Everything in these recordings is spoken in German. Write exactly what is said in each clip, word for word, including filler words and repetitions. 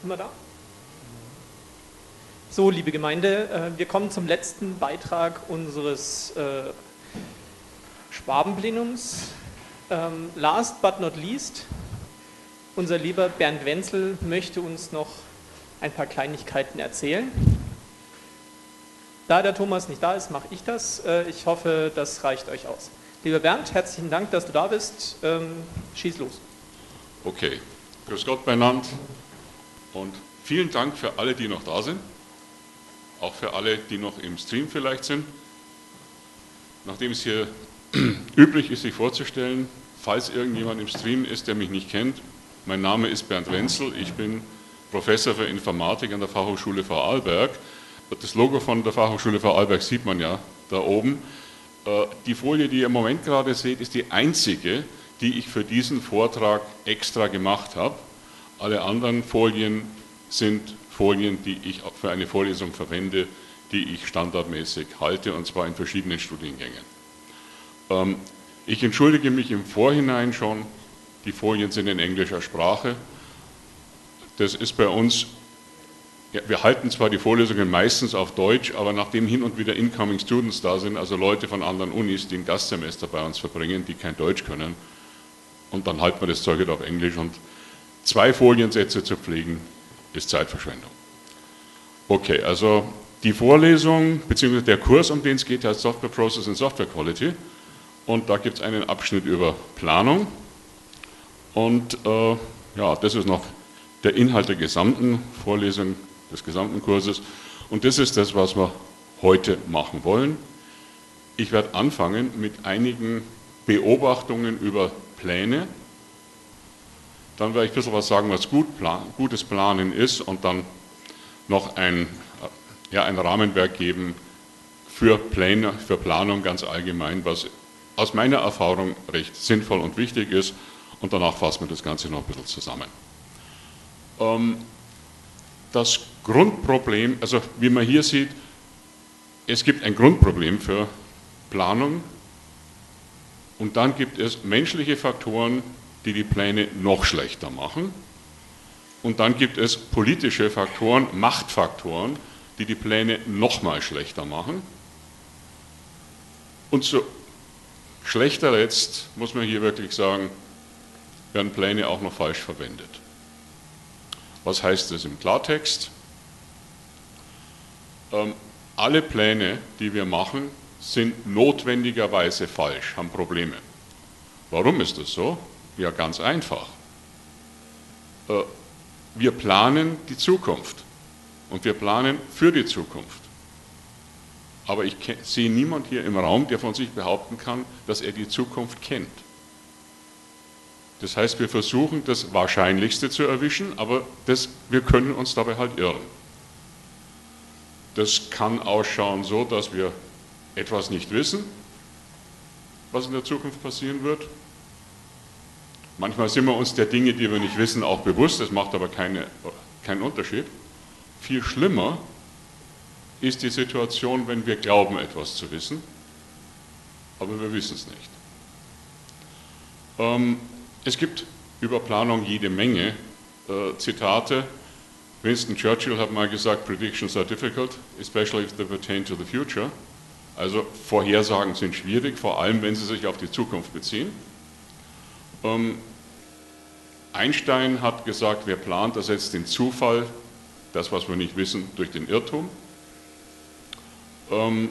Sind wir da? So, liebe Gemeinde, wir kommen zum letzten Beitrag unseres äh, Schwabenplenums. Ähm, last but not least, unser lieber Bernd Wenzel möchte uns noch ein paar Kleinigkeiten erzählen. Da der Thomas nicht da ist, mache ich das. Äh, ich hoffe, das reicht euch aus. Lieber Bernd, herzlichen Dank, dass du da bist. Ähm, schieß los. Okay, grüß Gott beieinander und vielen Dank für alle, die noch da sind. Auch für alle, die noch im Stream vielleicht sind. Nachdem es hier üblich ist, sich vorzustellen, falls irgendjemand im Stream ist, der mich nicht kennt, mein Name ist Bernd Wenzel, ich bin Professor für Informatik an der Fachhochschule Vorarlberg. Das Logo von der Fachhochschule Vorarlberg sieht man ja da oben. Die Folie, die ihr im Moment gerade seht, ist die einzige, die ich für diesen Vortrag extra gemacht habe. Alle anderen Folien sind Folien, die ich für eine Vorlesung verwende, die ich standardmäßig halte, und zwar in verschiedenen Studiengängen. Ähm, ich entschuldige mich im Vorhinein schon, die Folien sind in englischer Sprache. Das ist bei uns, ja, wir halten zwar die Vorlesungen meistens auf Deutsch, aber nachdem hin und wieder Incoming Students da sind, also Leute von anderen Unis, die ein Gastsemester bei uns verbringen, die kein Deutsch können, und dann halten wir das Zeug auf Englisch, und zwei Foliensätze zu pflegen, ist Zeitverschwendung. Okay, also die Vorlesung bzw. der Kurs, um den es geht, heißt Software Process and Software Quality, und da gibt es einen Abschnitt über Planung, und äh, ja, das ist noch der Inhalt der gesamten Vorlesung, des gesamten Kurses, und das ist das, was wir heute machen wollen. Ich werde anfangen mit einigen Beobachtungen über Pläne. Dann werde ich ein bisschen was sagen, was gut, plan, gutes Planen ist, und dann noch ein, ja, ein Rahmenwerk geben für Pläne, für Planung ganz allgemein, was aus meiner Erfahrung recht sinnvoll und wichtig ist, und danach fassen wir das Ganze noch ein bisschen zusammen. Ähm, das Grundproblem, also wie man hier sieht, es gibt ein Grundproblem für Planung, und dann gibt es menschliche Faktoren, die die Pläne noch schlechter machen. Und dann gibt es politische Faktoren, Machtfaktoren, die die Pläne noch mal schlechter machen. Und so schlechter letzt, muss man hier wirklich sagen, werden Pläne auch noch falsch verwendet. Was heißt das im Klartext? Ähm, alle Pläne, die wir machen, sind notwendigerweise falsch, haben Probleme. Warum ist das so? Ja, ganz einfach. Wir planen die Zukunft und wir planen für die Zukunft. Aber ich sehe niemand hier im Raum, der von sich behaupten kann, dass er die Zukunft kennt. Das heißt, wir versuchen, das Wahrscheinlichste zu erwischen, aber das, wir können uns dabei halt irren. Das kann ausschauen so, dass wir etwas nicht wissen, was in der Zukunft passieren wird. Manchmal sind wir uns der Dinge, die wir nicht wissen, auch bewusst, das macht aber keine, keinen Unterschied. Viel schlimmer ist die Situation, wenn wir glauben, etwas zu wissen, aber wir wissen es nicht. Ähm, es gibt über Planung jede Menge äh, Zitate. Winston Churchill hat mal gesagt, Predictions are difficult, especially if they pertain to the future. Also Vorhersagen sind schwierig, vor allem wenn sie sich auf die Zukunft beziehen. Ähm, Einstein hat gesagt, wer plant, ersetzt den Zufall, das, was wir nicht wissen, durch den Irrtum. Ähm,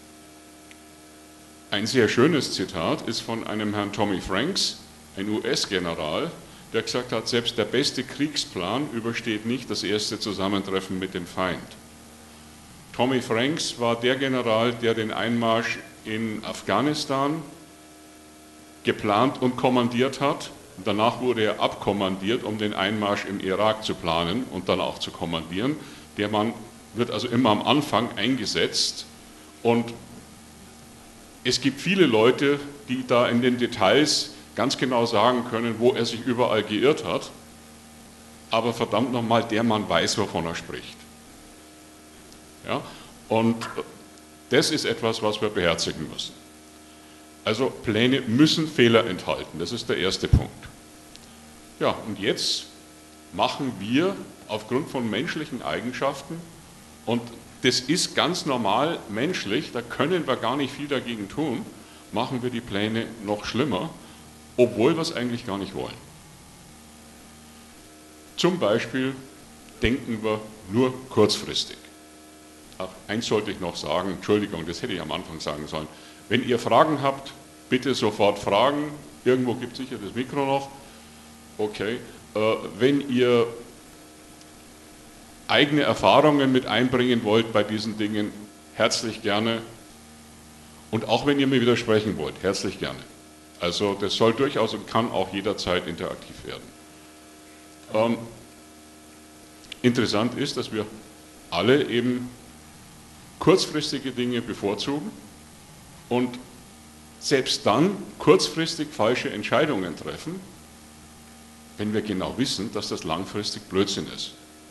ein sehr schönes Zitat ist von einem Herrn Tommy Franks, ein U S-General, der gesagt hat, selbst der beste Kriegsplan übersteht nicht das erste Zusammentreffen mit dem Feind. Tommy Franks war der General, der den Einmarsch in Afghanistan geplant und kommandiert hat. Danach wurde er abkommandiert, um den Einmarsch im Irak zu planen und dann auch zu kommandieren. Der Mann wird also immer am Anfang eingesetzt, und es gibt viele Leute, die da in den Details ganz genau sagen können, wo er sich überall geirrt hat, aber verdammt nochmal, der Mann weiß, wovon er spricht. Ja? Und das ist etwas, was wir beherzigen müssen. Also Pläne müssen Fehler enthalten, das ist der erste Punkt. Ja, und jetzt machen wir aufgrund von menschlichen Eigenschaften, und das ist ganz normal menschlich, da können wir gar nicht viel dagegen tun, machen wir die Pläne noch schlimmer, obwohl wir es eigentlich gar nicht wollen. Zum Beispiel denken wir nur kurzfristig. Ach, eins sollte ich noch sagen, Entschuldigung, das hätte ich am Anfang sagen sollen. Wenn ihr Fragen habt, bitte sofort fragen. Irgendwo gibt es sicher das Mikro noch. Okay. Äh, wenn ihr eigene Erfahrungen mit einbringen wollt bei diesen Dingen, herzlich gerne. Und auch wenn ihr mir widersprechen wollt, herzlich gerne. Also das soll durchaus und kann auch jederzeit interaktiv werden. Ähm, interessant ist, dass wir alle eben kurzfristige Dinge bevorzugen und selbst dann kurzfristig falsche Entscheidungen treffen, wenn wir genau wissen, dass das langfristig Blödsinn ist.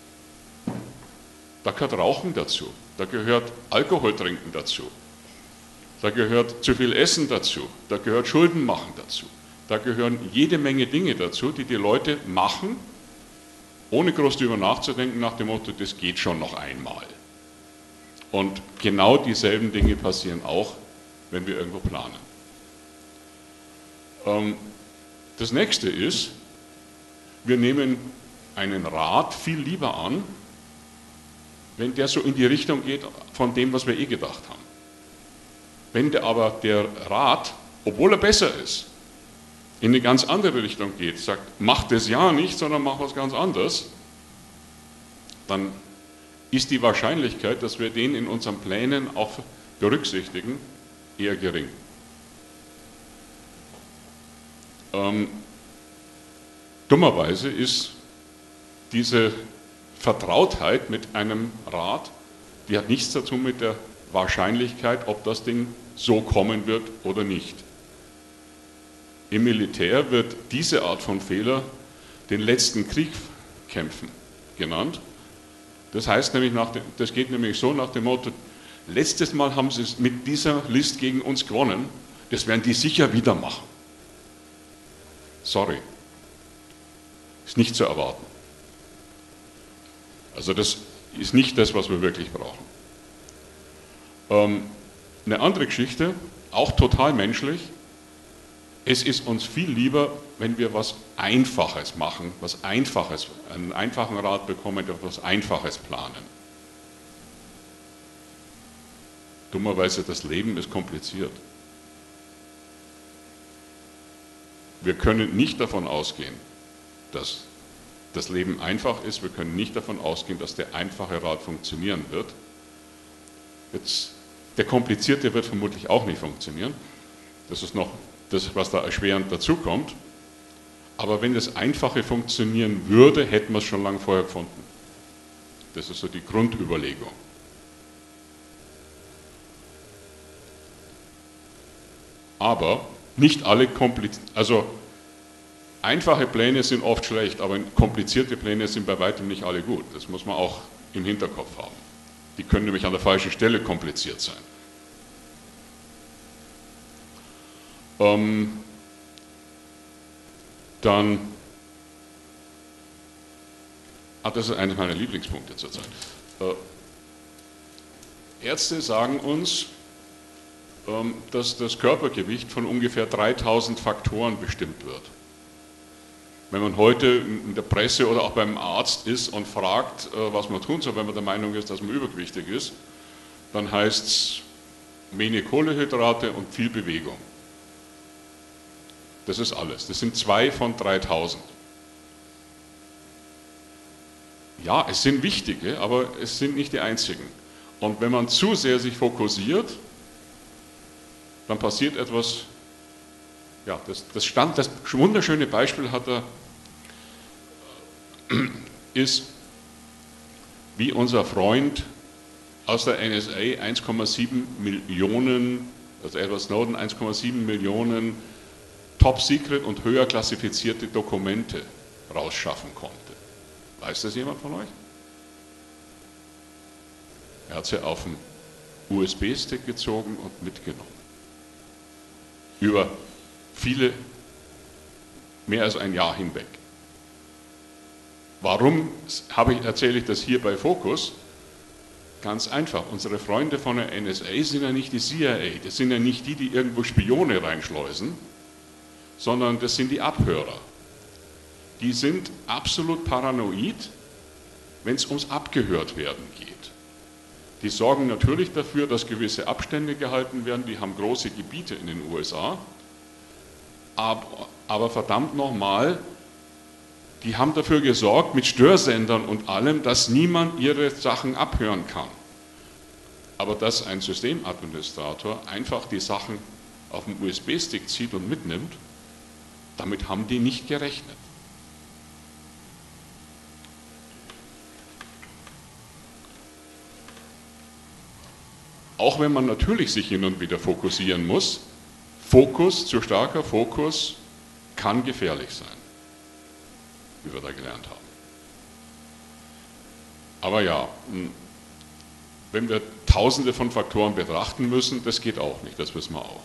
Da gehört Rauchen dazu, da gehört Alkohol trinken dazu, da gehört zu viel Essen dazu, da gehört Schulden machen dazu, da gehören jede Menge Dinge dazu, die die Leute machen, ohne groß darüber nachzudenken, nach dem Motto, das geht schon noch einmal. Und genau dieselben Dinge passieren auch, wenn wir irgendwo planen. Ähm, das nächste ist, wir nehmen einen Rat viel lieber an, wenn der so in die Richtung geht von dem, was wir eh gedacht haben. Wenn der aber der Rat, obwohl er besser ist, in eine ganz andere Richtung geht, sagt, mach das ja nicht, sondern mach was ganz anderes, dann ist die Wahrscheinlichkeit, dass wir den in unseren Plänen auch berücksichtigen, eher gering. Ähm, dummerweise ist diese Vertrautheit mit einem Rat, die hat nichts dazu mit der Wahrscheinlichkeit, ob das Ding so kommen wird oder nicht. Im Militär wird diese Art von Fehler den letzten Krieg kämpfen genannt. Das heißt nämlich, nach dem, das geht nämlich so nach dem Motto, letztes Mal haben sie es mit dieser List gegen uns gewonnen, das werden die sicher wieder machen. Sorry, ist nicht zu erwarten. Also das ist nicht das, was wir wirklich brauchen. Ähm, eine andere Geschichte, auch total menschlich, es ist uns viel lieber, wenn wir was Einfaches machen, was Einfaches, einen einfachen Rat bekommen, etwas Einfaches planen. Dummerweise, das Leben ist kompliziert. Wir können nicht davon ausgehen, dass das Leben einfach ist. Wir können nicht davon ausgehen, dass der einfache Rat funktionieren wird. Jetzt, der komplizierte wird vermutlich auch nicht funktionieren. Das ist noch das, was da erschwerend dazukommt. Aber wenn das Einfache funktionieren würde, hätten wir es schon lange vorher gefunden. Das ist so die Grundüberlegung. Aber nicht alle kompliziert, also einfache Pläne sind oft schlecht, aber komplizierte Pläne sind bei weitem nicht alle gut. Das muss man auch im Hinterkopf haben. Die können nämlich an der falschen Stelle kompliziert sein. Ähm, dann, ah, das ist eines meiner Lieblingspunkte zurzeit. Äh, Ärzte sagen uns, ähm, dass das Körpergewicht von ungefähr dreitausend Faktoren bestimmt wird. Wenn man heute in der Presse oder auch beim Arzt ist und fragt, äh, was man tun soll, wenn man der Meinung ist, dass man übergewichtig ist, dann heißt es wenig Kohlenhydrate und viel Bewegung. Das ist alles. Das sind zwei von dreitausend. Ja, es sind wichtige, aber es sind nicht die einzigen. Und wenn man zu sehr sich fokussiert, dann passiert etwas, ja, das, das, Stand, das wunderschöne Beispiel hat er, ist, wie unser Freund aus der N S A eins Komma sieben Millionen, also Edward Snowden eins Komma sieben Millionen Top-Secret und höher klassifizierte Dokumente rausschaffen konnte. Weiß das jemand von euch? Er hat sie auf den U S B-Stick gezogen und mitgenommen. Über viele, mehr als ein Jahr hinweg. Warum habe ich, erzähle ich das hier bei Focus? Ganz einfach, unsere Freunde von der N S A sind ja nicht die C I A, das sind ja nicht die, die irgendwo Spione reinschleusen, sondern das sind die Abhörer. Die sind absolut paranoid, wenn es ums Abgehört werden geht. Die sorgen natürlich dafür, dass gewisse Abstände gehalten werden, die haben große Gebiete in den U S A, aber, aber verdammt nochmal, die haben dafür gesorgt, mit Störsendern und allem, dass niemand ihre Sachen abhören kann. Aber dass ein Systemadministrator einfach die Sachen auf dem U S B-Stick zieht und mitnimmt, damit haben die nicht gerechnet. Auch wenn man natürlich sich hin und wieder fokussieren muss, Fokus, zu starker Fokus kann gefährlich sein, wie wir da gelernt haben. Aber ja, wenn wir tausende von Faktoren betrachten müssen, das geht auch nicht, das wissen wir auch.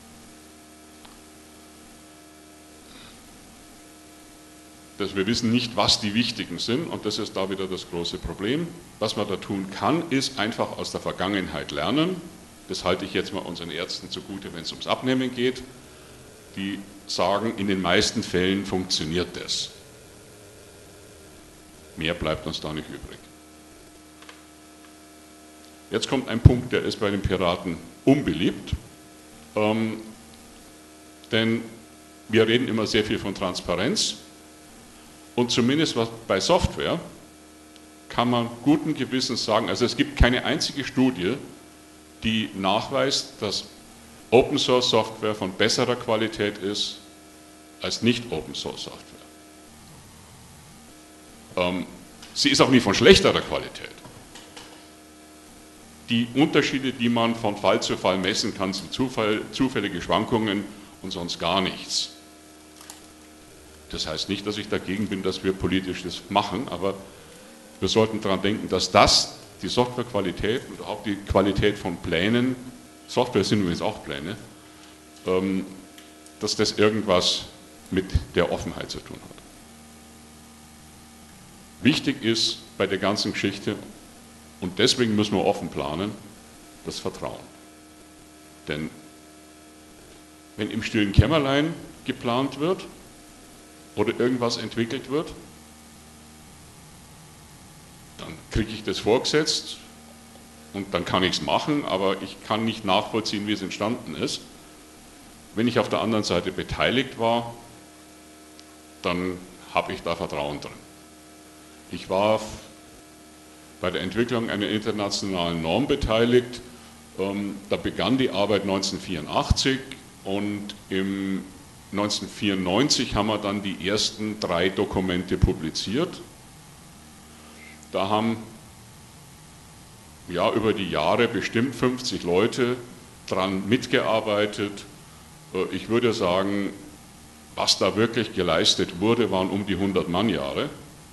Dass wir wissen nicht, was die wichtigen sind, und das ist da wieder das große Problem. Was man da tun kann, ist einfach aus der Vergangenheit lernen. Das halte ich jetzt mal unseren Ärzten zugute, wenn es ums Abnehmen geht. Die sagen, in den meisten Fällen funktioniert das. Mehr bleibt uns da nicht übrig. Jetzt kommt ein Punkt, der ist bei den Piraten unbeliebt, ähm, denn wir reden immer sehr viel von Transparenz. Und zumindest was bei Software kann man guten Gewissens sagen, also es gibt keine einzige Studie, die nachweist, dass Open Source Software von besserer Qualität ist als nicht Open Source Software. Ähm, sie ist auch nie von schlechterer Qualität. Die Unterschiede, die man von Fall zu Fall messen kann, sind Zufall, zufällige Schwankungen und sonst gar nichts. Das heißt nicht, dass ich dagegen bin, dass wir politisch das machen, aber wir sollten daran denken, dass das, die Softwarequalität und auch die Qualität von Plänen, Software sind übrigens auch Pläne, ähm, dass das irgendwas mit der Offenheit zu tun hat. Wichtig ist bei der ganzen Geschichte, und deswegen müssen wir offen planen, das Vertrauen. Denn wenn im stillen Kämmerlein geplant wird, oder irgendwas entwickelt wird, dann kriege ich das vorgesetzt und dann kann ich es machen, aber ich kann nicht nachvollziehen, wie es entstanden ist. Wenn ich auf der anderen Seite beteiligt war, dann habe ich da Vertrauen drin. Ich war bei der Entwicklung einer internationalen Norm beteiligt, da begann die Arbeit neunzehnhundertvierundachtzig und im neunzehnhundertvierundneunzig haben wir dann die ersten drei Dokumente publiziert. Da haben ja über die Jahre bestimmt fünfzig Leute dran mitgearbeitet. Ich würde sagen, was da wirklich geleistet wurde, waren um die hundert Mannjahre.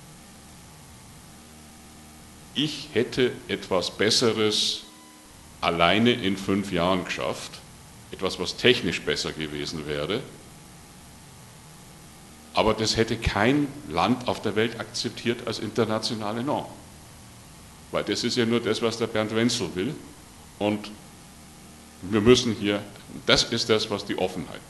Ich hätte etwas Besseres alleine in fünf Jahren geschafft, etwas, was technisch besser gewesen wäre. Aber das hätte kein Land auf der Welt akzeptiert als internationale Norm. Weil das ist ja nur das, was der Bernd Wenzel will. Und wir müssen hier, das ist das, was die Offenheit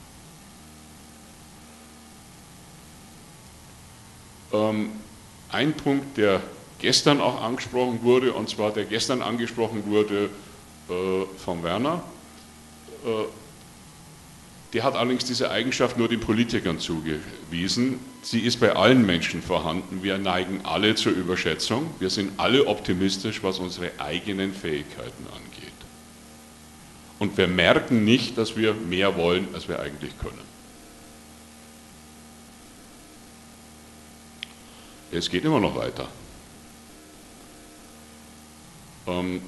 bringt. Ähm, ein Punkt, der gestern auch angesprochen wurde, und zwar der gestern angesprochen wurde äh, von Werner, äh, der hat allerdings diese Eigenschaft nur den Politikern zugewiesen. Sie ist bei allen Menschen vorhanden. Wir neigen alle zur Überschätzung. Wir sind alle optimistisch, was unsere eigenen Fähigkeiten angeht. Und wir merken nicht, dass wir mehr wollen, als wir eigentlich können. Es geht immer noch weiter. Ähm,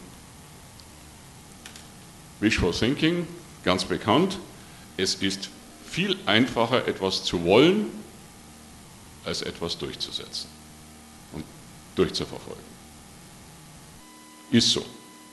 Wishful Thinking, ganz bekannt. Es ist viel einfacher, etwas zu wollen, als etwas durchzusetzen und durchzuverfolgen. Ist so.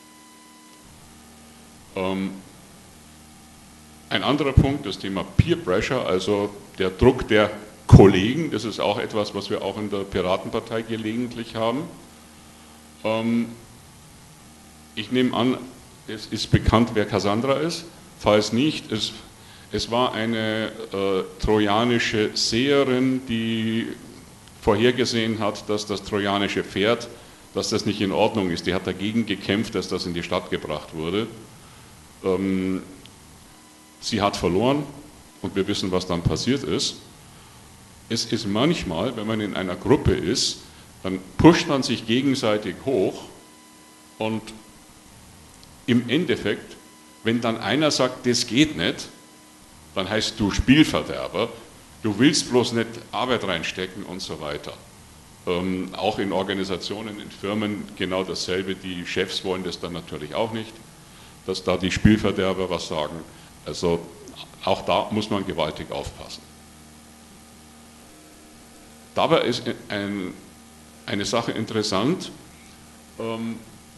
Ähm, ein anderer Punkt, das Thema Peer Pressure, also der Druck, der Kollegen, das ist auch etwas, was wir auch in der Piratenpartei gelegentlich haben. Ähm, ich nehme an, es ist bekannt, wer Cassandra ist. Falls nicht, es, es war eine äh, trojanische Seherin, die vorhergesehen hat, dass das trojanische Pferd, dass das nicht in Ordnung ist. Die hat dagegen gekämpft, dass das in die Stadt gebracht wurde. Ähm, sie hat verloren und wir wissen, was dann passiert ist. Es ist manchmal, wenn man in einer Gruppe ist, dann pusht man sich gegenseitig hoch und im Endeffekt, wenn dann einer sagt, das geht nicht, dann heißt du Spielverderber, du willst bloß nicht Arbeit reinstecken und so weiter. Ähm, auch in Organisationen, in Firmen genau dasselbe, die Chefs wollen das dann natürlich auch nicht, dass da die Spielverderber was sagen. Also auch da muss man gewaltig aufpassen. Dabei ist ein, eine Sache interessant, ähm,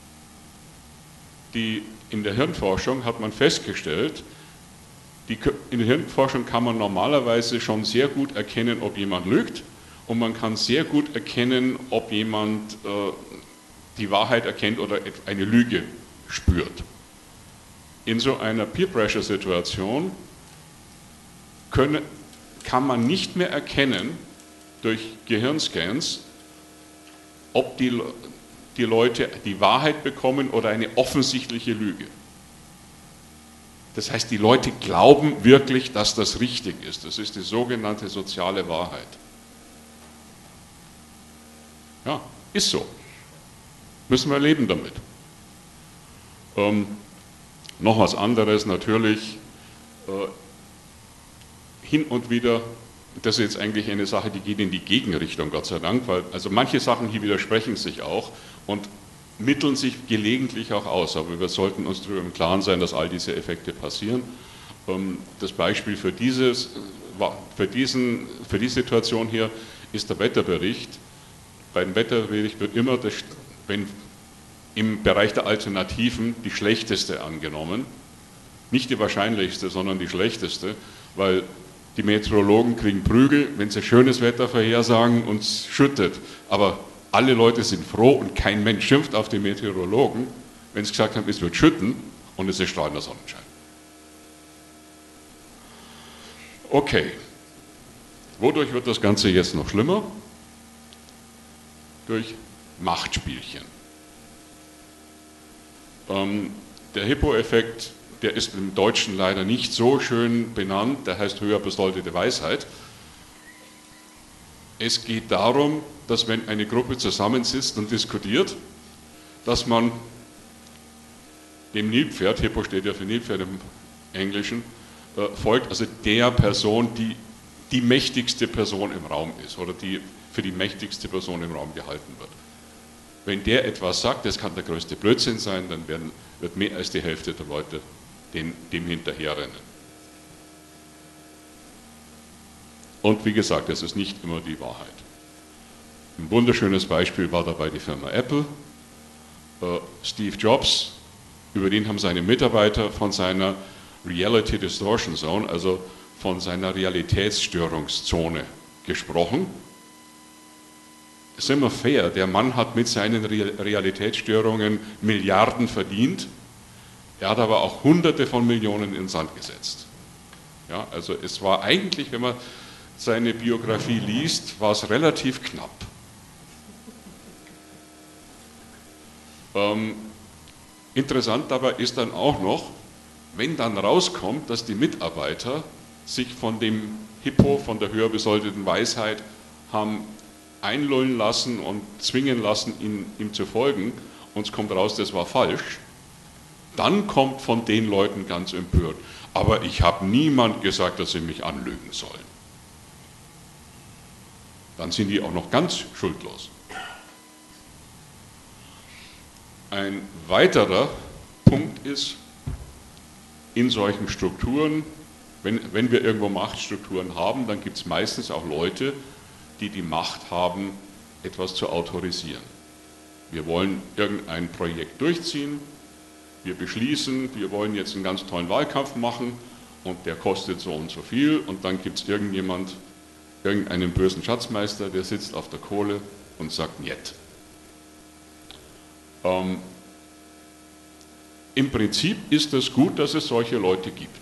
die in der Hirnforschung hat man festgestellt, die, in der Hirnforschung kann man normalerweise schon sehr gut erkennen, ob jemand lügt und man kann sehr gut erkennen, ob jemand äh, die Wahrheit erkennt oder eine Lüge spürt. In so einer Peer-Pressure-Situation können, kann man nicht mehr erkennen durch Gehirnscans, ob die, die Leute die Wahrheit bekommen oder eine offensichtliche Lüge. Das heißt, die Leute glauben wirklich, dass das richtig ist. Das ist die sogenannte soziale Wahrheit. Ja, ist so. Müssen wir leben damit. Ähm, noch was anderes natürlich, äh, hin und wieder, das ist jetzt eigentlich eine Sache, die geht in die Gegenrichtung, Gott sei Dank, weil also manche Sachen hier widersprechen sich auch und mitteln sich gelegentlich auch aus, aber wir sollten uns darüber im Klaren sein, dass all diese Effekte passieren. Das Beispiel für, dieses, für, diesen, für die Situation hier ist der Wetterbericht. Bei dem Wetterbericht wird immer, das, wenn im Bereich der Alternativen, die schlechteste angenommen. Nicht die wahrscheinlichste, sondern die schlechteste, weil die Meteorologen kriegen Prügel, wenn sie schönes Wetter vorhersagen und es schüttet. Aber alle Leute sind froh und kein Mensch schimpft auf die Meteorologen, wenn sie gesagt haben, es wird schütten und es ist strahlender Sonnenschein. Okay, wodurch wird das Ganze jetzt noch schlimmer? Durch Machtspielchen. Ähm, der Hippo-Effekt, der ist im Deutschen leider nicht so schön benannt, der heißt höher besoldete Weisheit. Es geht darum, dass wenn eine Gruppe zusammensitzt und diskutiert, dass man dem Nilpferd, Hippo steht ja für Nilpferd im Englischen, äh, folgt, also der Person, die die mächtigste Person im Raum ist oder die für die mächtigste Person im Raum gehalten wird. Wenn der etwas sagt, das kann der größte Blödsinn sein, dann werden, wird mehr als die Hälfte der Leute dem, dem hinterherrennen. Und wie gesagt, das ist nicht immer die Wahrheit. Ein wunderschönes Beispiel war dabei die Firma Apple. Äh, Steve Jobs, über den haben seine Mitarbeiter von seiner Reality Distortion Zone, also von seiner Realitätsstörungszone gesprochen. Sind wir fair, der Mann hat mit seinen Realitätsstörungen Milliarden verdient, er hat aber auch Hunderte von Millionen in den Sand gesetzt. Ja, also es war eigentlich, wenn man seine Biografie liest, war es relativ knapp. Ähm, interessant dabei ist dann auch noch, wenn dann rauskommt, dass die Mitarbeiter sich von dem Hippo, von der höher besoldeten Weisheit haben einlullen lassen und zwingen lassen, ihm, ihm zu folgen, und es kommt raus, das war falsch, dann kommt von den Leuten ganz empört, aber ich habe niemand gesagt, dass sie mich anlügen sollen. Dann sind die auch noch ganz schuldlos. Ein weiterer Punkt ist, in solchen Strukturen, wenn, wenn wir irgendwo Machtstrukturen haben, dann gibt es meistens auch Leute, die die Macht haben, etwas zu autorisieren. Wir wollen irgendein Projekt durchziehen, wir beschließen, wir wollen jetzt einen ganz tollen Wahlkampf machen und der kostet so und so viel, und dann gibt es irgendjemand, irgendeinen bösen Schatzmeister, der sitzt auf der Kohle und sagt Njet. Ähm, Im Prinzip ist es gut, dass es solche Leute gibt.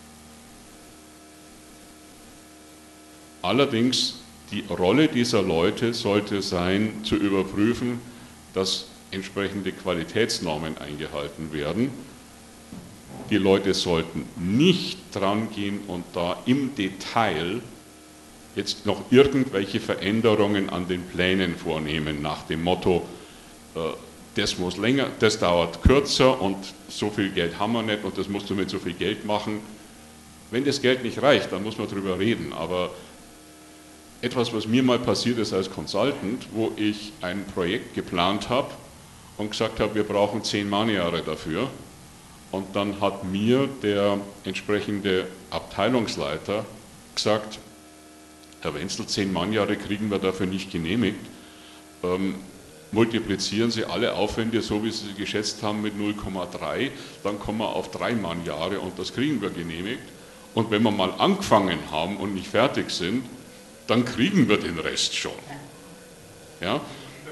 Allerdings, die Rolle dieser Leute sollte sein, zu überprüfen, dass entsprechende Qualitätsnormen eingehalten werden. Die Leute sollten nicht dran gehen und da im Detail jetzt noch irgendwelche Veränderungen an den Plänen vornehmen, nach dem Motto, äh, das muss länger, das dauert kürzer und so viel Geld haben wir nicht und das musst du mit so viel Geld machen. Wenn das Geld nicht reicht, dann muss man darüber reden, aber etwas, was mir mal passiert ist als Consultant, wo ich ein Projekt geplant habe und gesagt habe, wir brauchen zehn Mannjahre dafür. Und dann hat mir der entsprechende Abteilungsleiter gesagt, Herr Wenzel, zehn Mannjahre kriegen wir dafür nicht genehmigt. Ähm, multiplizieren Sie alle Aufwände, so wie Sie sie geschätzt haben, mit null Komma drei, dann kommen wir auf drei Mannjahre und das kriegen wir genehmigt. Und wenn wir mal angefangen haben und nicht fertig sind, dann kriegen wir den Rest schon. Ja?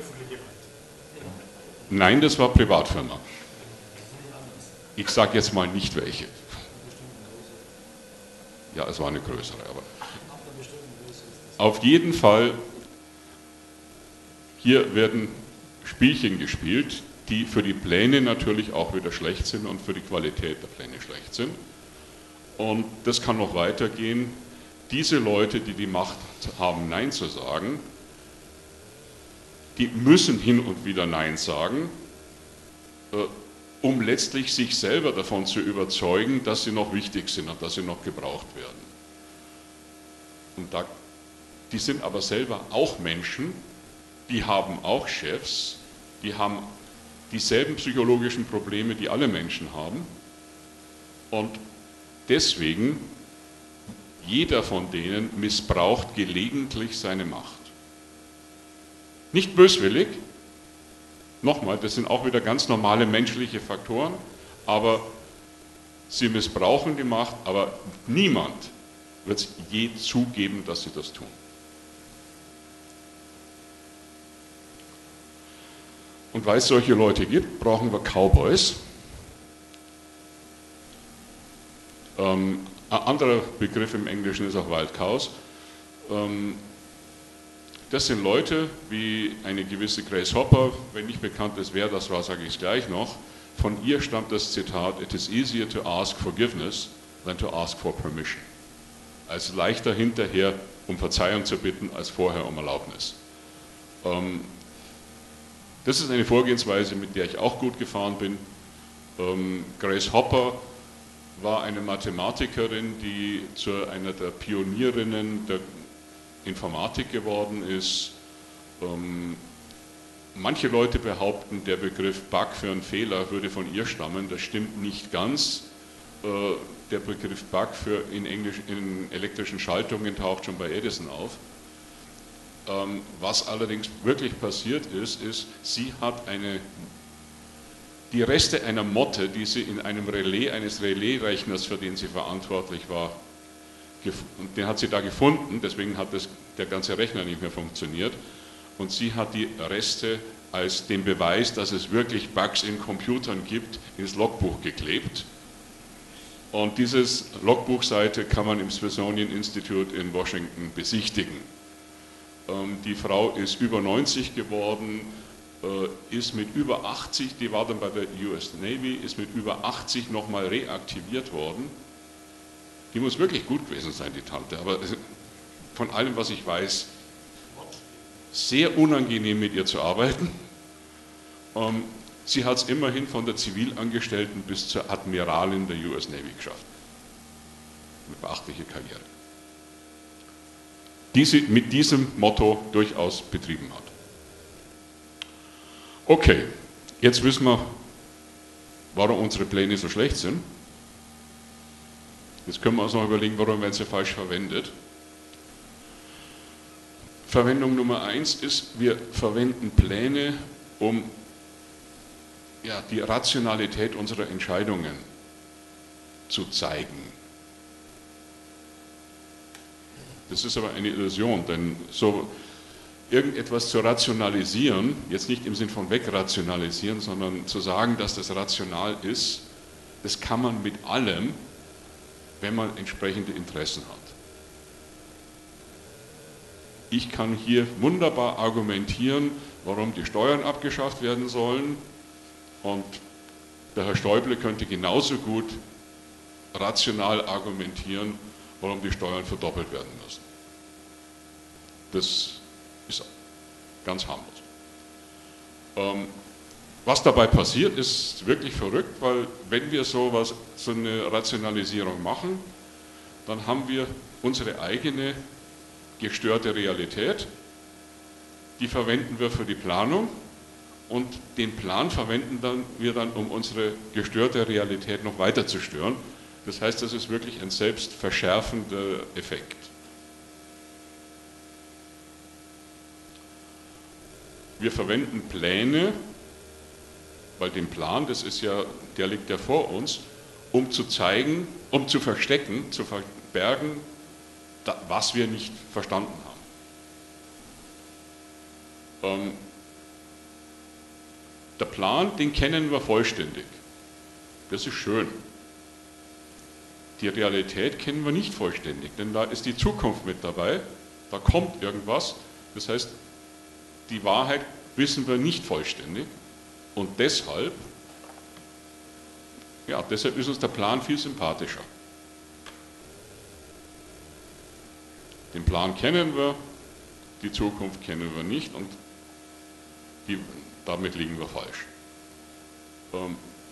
Nein, das war Privatfirma. Ich sage jetzt mal nicht welche. Ja, es war eine größere, aber auf jeden Fall, hier werden Spielchen gespielt, die für die Pläne natürlich auch wieder schlecht sind und für die Qualität der Pläne schlecht sind. Und das kann noch weitergehen. Diese Leute, die die Macht haben, Nein zu sagen, die müssen hin und wieder Nein sagen, äh, um letztlich sich selber davon zu überzeugen, dass sie noch wichtig sind und dass sie noch gebraucht werden. Und da, die sind aber selber auch Menschen, die haben auch Chefs, die haben dieselben psychologischen Probleme, die alle Menschen haben. Und deswegen, jeder von denen missbraucht gelegentlich seine Macht. Nicht böswillig, nochmal, das sind auch wieder ganz normale menschliche Faktoren, aber sie missbrauchen die Macht, aber niemand wird es je zugeben, dass sie das tun. Und weil es solche Leute gibt, brauchen wir Cowboys. Ähm, ein anderer Begriff im Englischen ist auch Wild Cows. Ähm, das sind Leute wie eine gewisse Grace Hopper, wenn nicht bekannt ist, wer das war, sage ich es gleich noch. Von ihr stammt das Zitat, "It is easier to ask forgiveness than to ask for permission." Also leichter hinterher um Verzeihung zu bitten, als vorher um Erlaubnis. Ähm, das ist eine Vorgehensweise, mit der ich auch gut gefahren bin. Ähm, Grace Hopper war eine Mathematikerin, die zu einer der Pionierinnen der Informatik geworden ist. Ähm, manche Leute behaupten, der Begriff Bug für einen Fehler würde von ihr stammen. Das stimmt nicht ganz. Äh, der Begriff Bug für in, Englisch, in elektrischen Schaltungen taucht schon bei Edison auf. Ähm, was allerdings wirklich passiert ist, ist, sie hat eine, die Reste einer Motte, die sie in einem Relais eines Relaisrechners, für den sie verantwortlich war, und den hat sie da gefunden, deswegen hat das, der ganze Rechner nicht mehr funktioniert. Und sie hat die Reste als den Beweis, dass es wirklich Bugs in Computern gibt, ins Logbuch geklebt. Und dieses Logbuchseite kann man im Smithsonian Institute in Washington besichtigen. Ähm, die Frau ist über neunzig geworden, äh, ist mit über achtzig, die war dann bei der U S Navy, ist mit über achtzig nochmal reaktiviert worden. Die muss wirklich gut gewesen sein, die Tante, aber von allem, was ich weiß, sehr unangenehm mit ihr zu arbeiten. Ähm, sie hat es immerhin von der Zivilangestellten bis zur Admiralin der U S Navy geschafft. Eine beachtliche Karriere. Die sie mit diesem Motto durchaus betrieben hat. Okay, jetzt wissen wir, warum unsere Pläne so schlecht sind. Jetzt können wir uns noch überlegen, warum werden sie falsch verwendet. Verwendung Nummer eins ist, wir verwenden Pläne, um ja, die Rationalität unserer Entscheidungen zu zeigen. Das ist aber eine Illusion, denn so irgendetwas zu rationalisieren, jetzt nicht im Sinn von wegrationalisieren, sondern zu sagen, dass das rational ist, das kann man mit allem, wenn man entsprechende Interessen hat. Ich kann hier wunderbar argumentieren, warum die Steuern abgeschafft werden sollen, und der Herr Schäuble könnte genauso gut rational argumentieren, warum die Steuern verdoppelt werden müssen. Das ist ganz harmlos. Ähm, was dabei passiert, ist wirklich verrückt, weil wenn wir sowas, so eine Rationalisierung machen, dann haben wir unsere eigene gestörte Realität, die verwenden wir für die Planung, und den Plan verwenden dann, wir dann, um unsere gestörte Realität noch weiter zu stören. Das heißt, das ist wirklich ein selbstverschärfender Effekt. Wir verwenden Pläne, weil den Plan, das ist ja, der liegt ja vor uns, um zu zeigen, um zu verstecken, zu verbergen, was wir nicht verstanden haben. Ähm, der Plan, den kennen wir vollständig. Das ist schön. Die Realität kennen wir nicht vollständig, denn da ist die Zukunft mit dabei, da kommt irgendwas. Das heißt, die Wahrheit wissen wir nicht vollständig, und deshalb, ja, deshalb ist uns der Plan viel sympathischer. Den Plan kennen wir, die Zukunft kennen wir nicht, und die, damit liegen wir falsch. Ähm,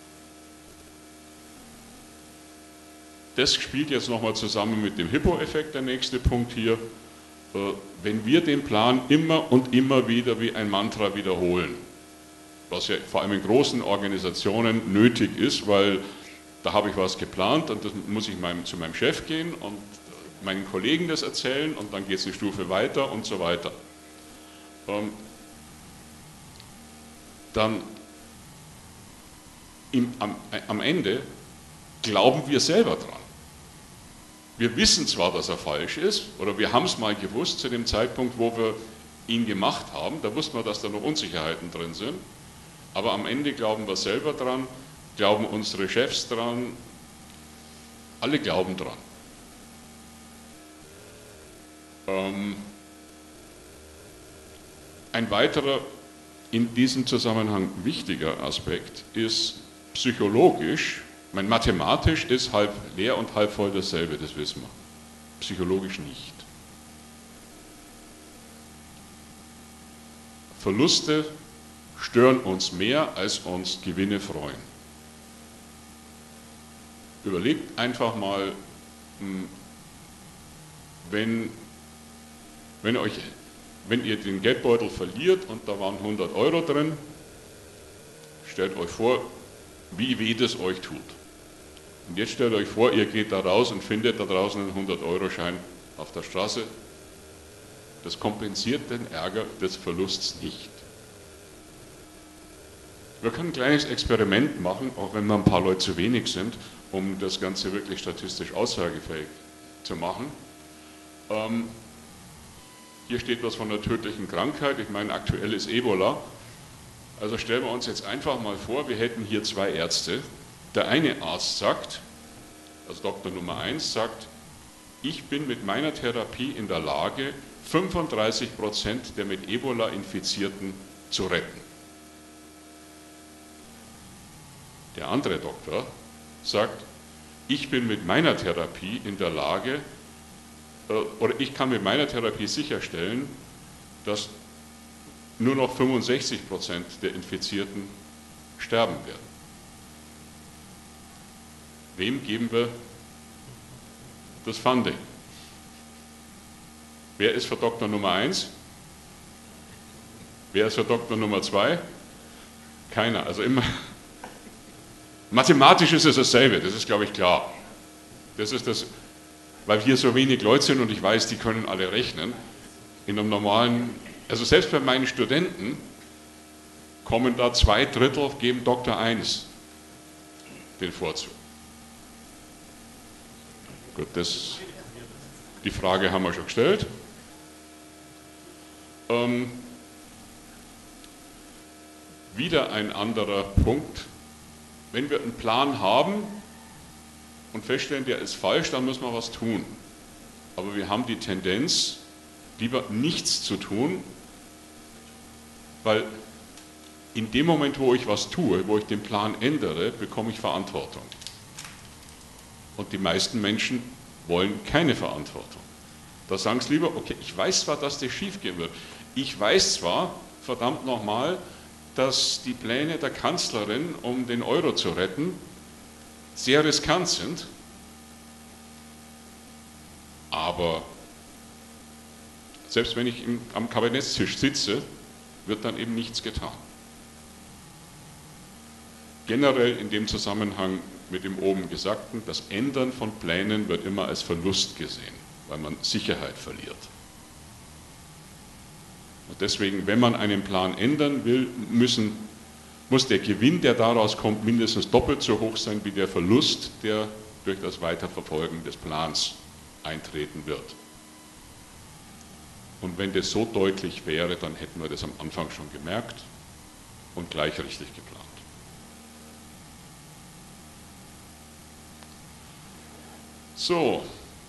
das spielt jetzt nochmal zusammen mit dem Hippo-Effekt, der nächste Punkt hier. Äh, wenn wir den Plan immer und immer wieder wie ein Mantra wiederholen, was ja vor allem in großen Organisationen nötig ist, weil da habe ich was geplant und das muss ich meinem, zu meinem Chef gehen und meinen Kollegen das erzählen, und dann geht es eine Stufe weiter und so weiter. Ähm, dann im, am, am Ende glauben wir selber dran. Wir wissen zwar, dass er falsch ist, oder wir haben es mal gewusst zu dem Zeitpunkt, wo wir ihn gemacht haben, da wussten wir, dass da noch Unsicherheiten drin sind, aber am Ende glauben wir selber dran, glauben unsere Chefs dran, alle glauben dran. Ähm, ein weiterer in diesem Zusammenhang wichtiger Aspekt ist psychologisch. Mein mathematisch ist halb leer und halb voll dasselbe, das wissen wir. Psychologisch nicht. Verluste stören uns mehr, als uns Gewinne freuen. Überlegt einfach mal, wenn, wenn, euch, wenn ihr den Geldbeutel verliert und da waren hundert Euro drin, stellt euch vor, wie weh das euch tut. Und jetzt stellt euch vor, ihr geht da raus und findet da draußen einen hundert Euro Schein auf der Straße. Das kompensiert den Ärger des Verlusts nicht. Wir können ein kleines Experiment machen, auch wenn wir ein paar Leute zu wenig sind, um das Ganze wirklich statistisch aussagefähig zu machen. Ähm, hier steht was von einer tödlichen Krankheit, ich meine, aktuell ist Ebola. Also stellen wir uns jetzt einfach mal vor, wir hätten hier zwei Ärzte. Der eine Arzt sagt, also Doktor Nummer eins sagt, ich bin mit meiner Therapie in der Lage, fünfunddreißig Prozent der mit Ebola Infizierten zu retten. Der andere Doktor sagt, ich bin mit meiner Therapie in der Lage, äh, oder ich kann mit meiner Therapie sicherstellen, dass nur noch fünfundsechzig Prozent der Infizierten sterben werden. Wem geben wir das Funding? Wer ist für Doktor Nummer eins? Wer ist für Doktor Nummer zwei? Keiner. Also immer. Mathematisch ist es dasselbe, das ist, glaube ich, klar. Das ist das, weil hier so wenig Leute sind und ich weiß, die können alle rechnen. In einem normalen, also selbst bei meinen Studenten kommen da zwei Drittel, geben Doktor eins den Vorzug. Gut, das, die Frage haben wir schon gestellt. Ähm, wieder ein anderer Punkt. Wenn wir einen Plan haben und feststellen, der ist falsch, dann müssen wir was tun. Aber wir haben die Tendenz, lieber nichts zu tun, weil in dem Moment, wo ich was tue, wo ich den Plan ändere, bekomme ich Verantwortung. Und die meisten Menschen wollen keine Verantwortung. Da sagen sie lieber, okay, ich weiß zwar, dass das schief gehen wird. Ich weiß zwar, verdammt nochmal, dass die Pläne der Kanzlerin, um den Euro zu retten, sehr riskant sind, aber selbst wenn ich im, am Kabinettstisch sitze, wird dann eben nichts getan. Generell in dem Zusammenhang mit dem oben Gesagten, das Ändern von Plänen wird immer als Verlust gesehen, weil man Sicherheit verliert. Und deswegen, wenn man einen Plan ändern will, müssen, muss der Gewinn, der daraus kommt, mindestens doppelt so hoch sein wie der Verlust, der durch das Weiterverfolgen des Plans eintreten wird. Und wenn das so deutlich wäre, dann hätten wir das am Anfang schon gemerkt und gleich richtig geplant. So.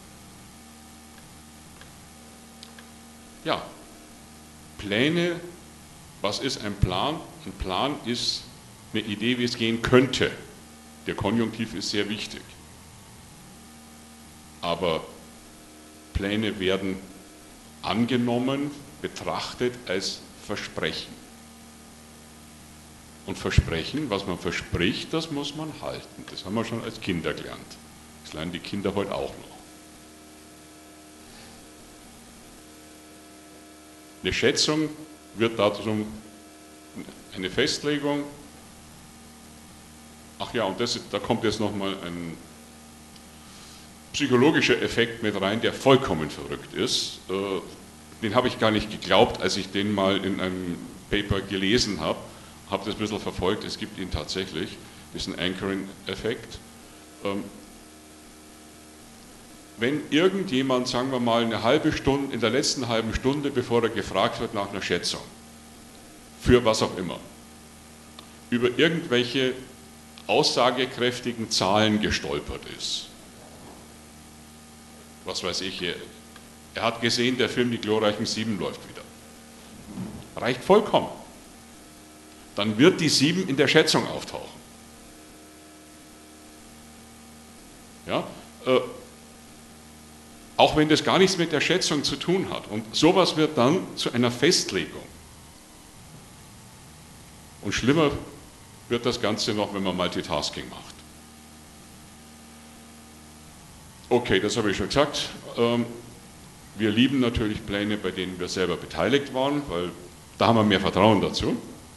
Ja. Pläne, was ist ein Plan? Ein Plan ist eine Idee, wie es gehen könnte. Der Konjunktiv ist sehr wichtig. Aber Pläne werden angenommen, betrachtet als Versprechen. Und Versprechen, was man verspricht, das muss man halten. Das haben wir schon als Kinder gelernt. Das lernen die Kinder heute auch noch. Eine Schätzung wird darum eine Festlegung. Ach ja, und das, da kommt jetzt nochmal ein psychologischer Effekt mit rein, der vollkommen verrückt ist. Den habe ich gar nicht geglaubt, als ich den mal in einem Paper gelesen habe. Habe das ein bisschen verfolgt, es gibt ihn tatsächlich, diesen Anchoring-Effekt. Wenn irgendjemand, sagen wir mal, eine halbe Stunde, in der letzten halben Stunde, bevor er gefragt wird nach einer Schätzung, für was auch immer, über irgendwelche aussagekräftigen Zahlen gestolpert ist, was weiß ich, er hat gesehen, der Film Die glorreichen Sieben läuft wieder, reicht vollkommen. Dann wird die Sieben in der Schätzung auftauchen. Ja, äh, auch wenn das gar nichts mit der Schätzung zu tun hat. Und sowas wird dann zu einer Festlegung. Und schlimmer wird das Ganze noch, wenn man Multitasking macht. Okay, das habe ich schon gesagt. Wir lieben natürlich Pläne, bei denen wir selber beteiligt waren, weil da haben wir mehr Vertrauen dazu.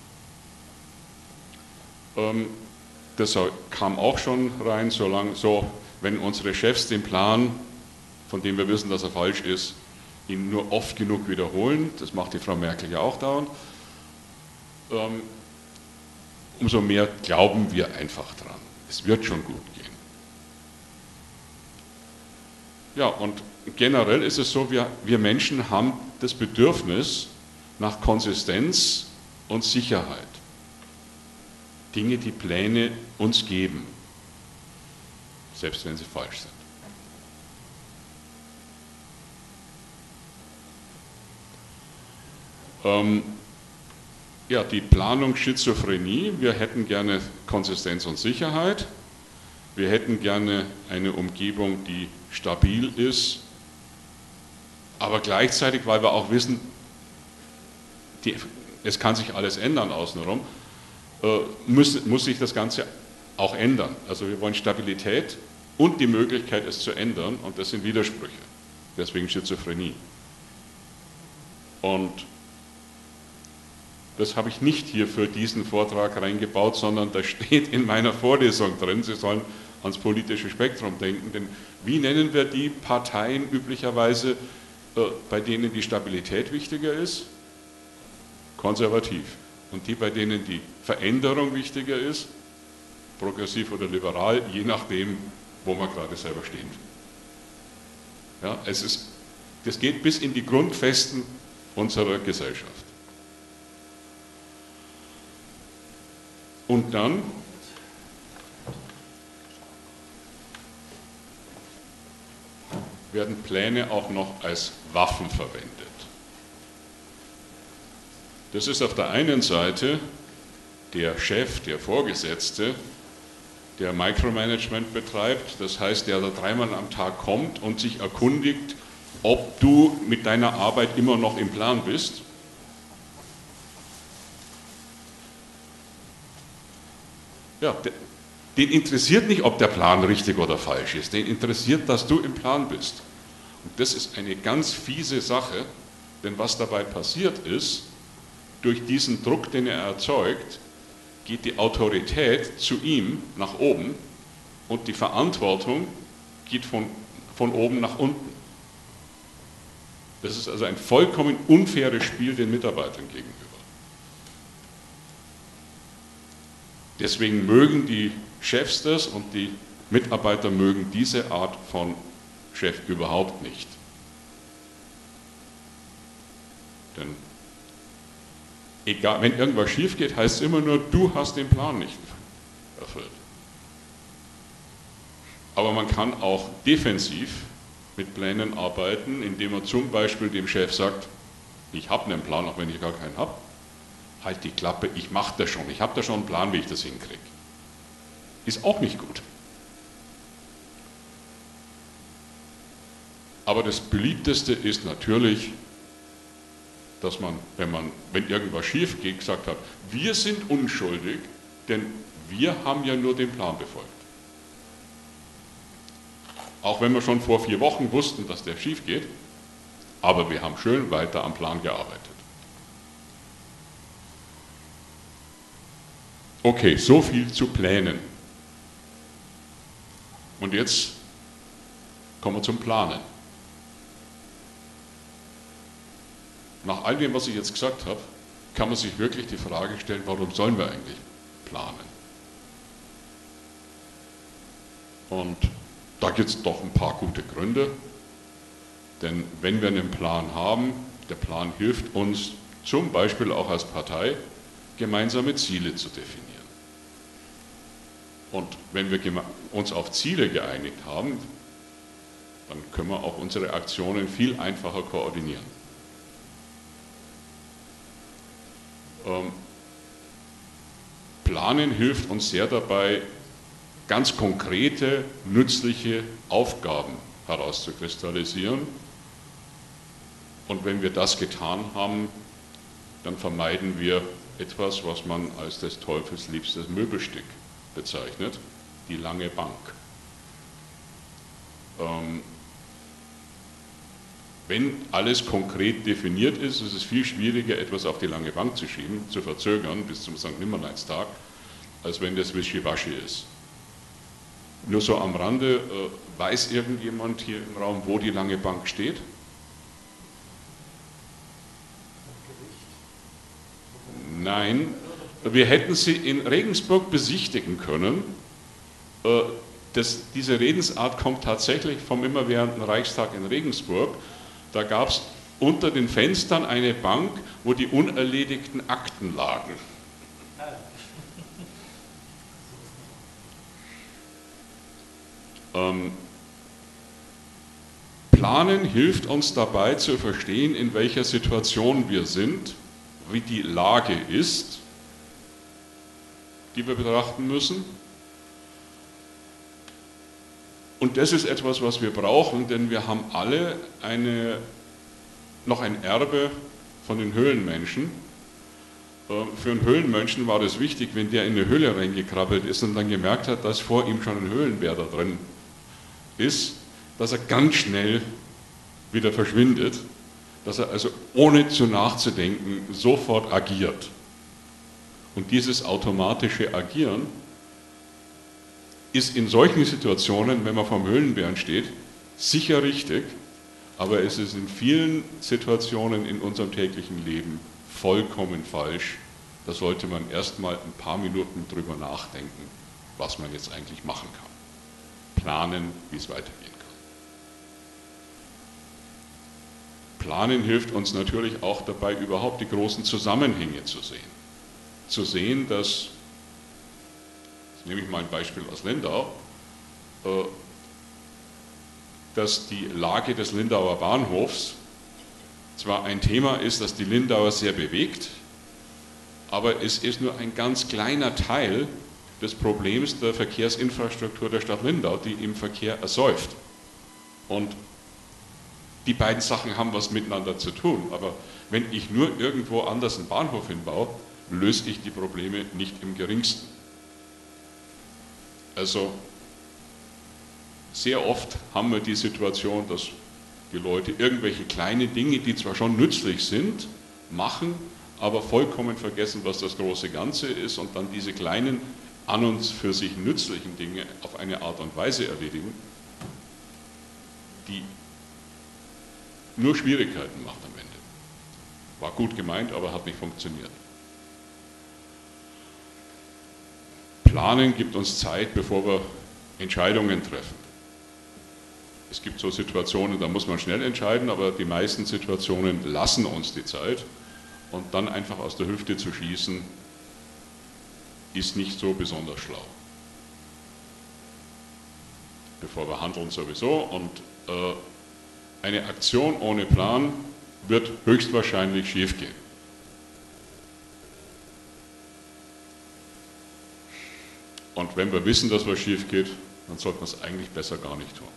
Das kam auch schon rein, solange so, wenn unsere Chefs den Plan, von dem wir wissen, dass er falsch ist, ihn nur oft genug wiederholen, das macht die Frau Merkel ja auch dauernd, ähm, umso mehr glauben wir einfach dran. Es wird schon gut gehen. Ja, und generell ist es so, wir, wir Menschen haben das Bedürfnis nach Konsistenz und Sicherheit. Dinge, die Pläne uns geben, selbst wenn sie falsch sind. Ähm, ja, die Planung Schizophrenie. Wir hätten gerne Konsistenz und Sicherheit. Wir hätten gerne eine Umgebung, die stabil ist, aber gleichzeitig, weil wir auch wissen, die, es kann sich alles ändern außenrum, äh, muss, muss sich das Ganze auch ändern. Also wir wollen Stabilität und die Möglichkeit, es zu ändern, und das sind Widersprüche. Deswegen Schizophrenie. Und das habe ich nicht hier für diesen Vortrag reingebaut, sondern das steht in meiner Vorlesung drin. Sie sollen ans politische Spektrum denken, denn wie nennen wir die Parteien üblicherweise, äh, bei denen die Stabilität wichtiger ist? Konservativ. Und die, bei denen die Veränderung wichtiger ist? Progressiv oder liberal, je nachdem, wo man gerade selber steht. Ja, es ist Das geht bis in die Grundfesten unserer Gesellschaft. Und dann werden Pläne auch noch als Waffen verwendet. Das ist auf der einen Seite der Chef, der Vorgesetzte, der Micromanagement betreibt, das heißt, der da dreimal am Tag kommt und sich erkundigt, ob du mit deiner Arbeit immer noch im Plan bist. Ja, den interessiert nicht, ob der Plan richtig oder falsch ist, den interessiert, dass du im Plan bist. Und das ist eine ganz fiese Sache, denn was dabei passiert ist, durch diesen Druck, den er erzeugt, geht die Autorität zu ihm nach oben und die Verantwortung geht von, von oben nach unten. Das ist also ein vollkommen unfaires Spiel den Mitarbeitern gegenüber. Deswegen mögen die Chefs das und die Mitarbeiter mögen diese Art von Chef überhaupt nicht. Denn egal, wenn irgendwas schief geht, heißt es immer nur, du hast den Plan nicht erfüllt. Aber man kann auch defensiv mit Plänen arbeiten, indem man zum Beispiel dem Chef sagt, ich habe einen Plan, auch wenn ich gar keinen habe. Halt die Klappe, ich mache das schon, ich habe da schon einen Plan, wie ich das hinkriege. Ist auch nicht gut. Aber das beliebteste ist natürlich, dass man, wenn man, wenn irgendwas schief geht, gesagt hat, wir sind unschuldig, denn wir haben ja nur den Plan befolgt. Auch wenn wir schon vor vier Wochen wussten, dass der schief geht, aber wir haben schön weiter am Plan gearbeitet. Okay, so viel zu Plänen. Und jetzt kommen wir zum Planen. Nach all dem, was ich jetzt gesagt habe, kann man sich wirklich die Frage stellen, warum sollen wir eigentlich planen? Und da gibt es doch ein paar gute Gründe, denn wenn wir einen Plan haben, der Plan hilft uns zum Beispiel auch als Partei, gemeinsame Ziele zu definieren. Und wenn wir uns auf Ziele geeinigt haben, dann können wir auch unsere Aktionen viel einfacher koordinieren. Ähm, Planen hilft uns sehr dabei, ganz konkrete, nützliche Aufgaben herauszukristallisieren. Und wenn wir das getan haben, dann vermeiden wir etwas, was man als des Teufels liebstes Möbelstück bezeichnet, die lange Bank. Ähm, wenn alles konkret definiert ist, ist es viel schwieriger, etwas auf die lange Bank zu schieben, zu verzögern bis zum Sankt Nimmerleinstag, als wenn das Wischiwaschi ist. Nur so am Rande, äh, weiß irgendjemand hier im Raum, wo die lange Bank steht? Nein, wir hätten sie in Regensburg besichtigen können. Äh, das, diese Redensart kommt tatsächlich vom immerwährenden Reichstag in Regensburg. Da gab es unter den Fenstern eine Bank, wo die unerledigten Akten lagen. Ähm, Planen hilft uns dabei zu verstehen, in welcher Situation wir sind, wie die Lage ist, die wir betrachten müssen. Und das ist etwas, was wir brauchen, denn wir haben alle eine, noch ein Erbe von den Höhlenmenschen. Für einen Höhlenmenschen war das wichtig, wenn der in eine Höhle reingekrabbelt ist und dann gemerkt hat, dass vor ihm schon ein Höhlenbär da drin ist, dass er ganz schnell wieder verschwindet, dass er also ohne zu nachzudenken sofort agiert. Und dieses automatische Agieren ist in solchen Situationen, wenn man vom Höhlenbären steht, sicher richtig, aber es ist in vielen Situationen in unserem täglichen Leben vollkommen falsch. Da sollte man erstmal ein paar Minuten drüber nachdenken, was man jetzt eigentlich machen kann. Planen, wie es weitergehen Planen hilft uns natürlich auch dabei, überhaupt die großen Zusammenhänge zu sehen. Zu sehen, dass, jetzt nehme ich mal ein Beispiel aus Lindau, dass die Lage des Lindauer Bahnhofs zwar ein Thema ist, das die Lindauer sehr bewegt, aber es ist nur ein ganz kleiner Teil des Problems der Verkehrsinfrastruktur der Stadt Lindau, die im Verkehr ersäuft. Und die beiden Sachen haben was miteinander zu tun, aber wenn ich nur irgendwo anders einen Bahnhof hinbaue, löse ich die Probleme nicht im geringsten. Also sehr oft haben wir die Situation, dass die Leute irgendwelche kleine Dinge, die zwar schon nützlich sind, machen, aber vollkommen vergessen, was das große Ganze ist und dann diese kleinen, an und für sich nützlichen Dinge auf eine Art und Weise erledigen, die nur Schwierigkeiten macht am Ende. War gut gemeint, aber hat nicht funktioniert. Planen gibt uns Zeit, bevor wir Entscheidungen treffen. Es gibt so Situationen, da muss man schnell entscheiden, aber die meisten Situationen lassen uns die Zeit und dann einfach aus der Hüfte zu schießen, ist nicht so besonders schlau. Bevor wir handeln sowieso und äh, eine Aktion ohne Plan wird höchstwahrscheinlich schiefgehen. Und wenn wir wissen, dass was schief geht, dann sollte man es eigentlich besser gar nicht tun.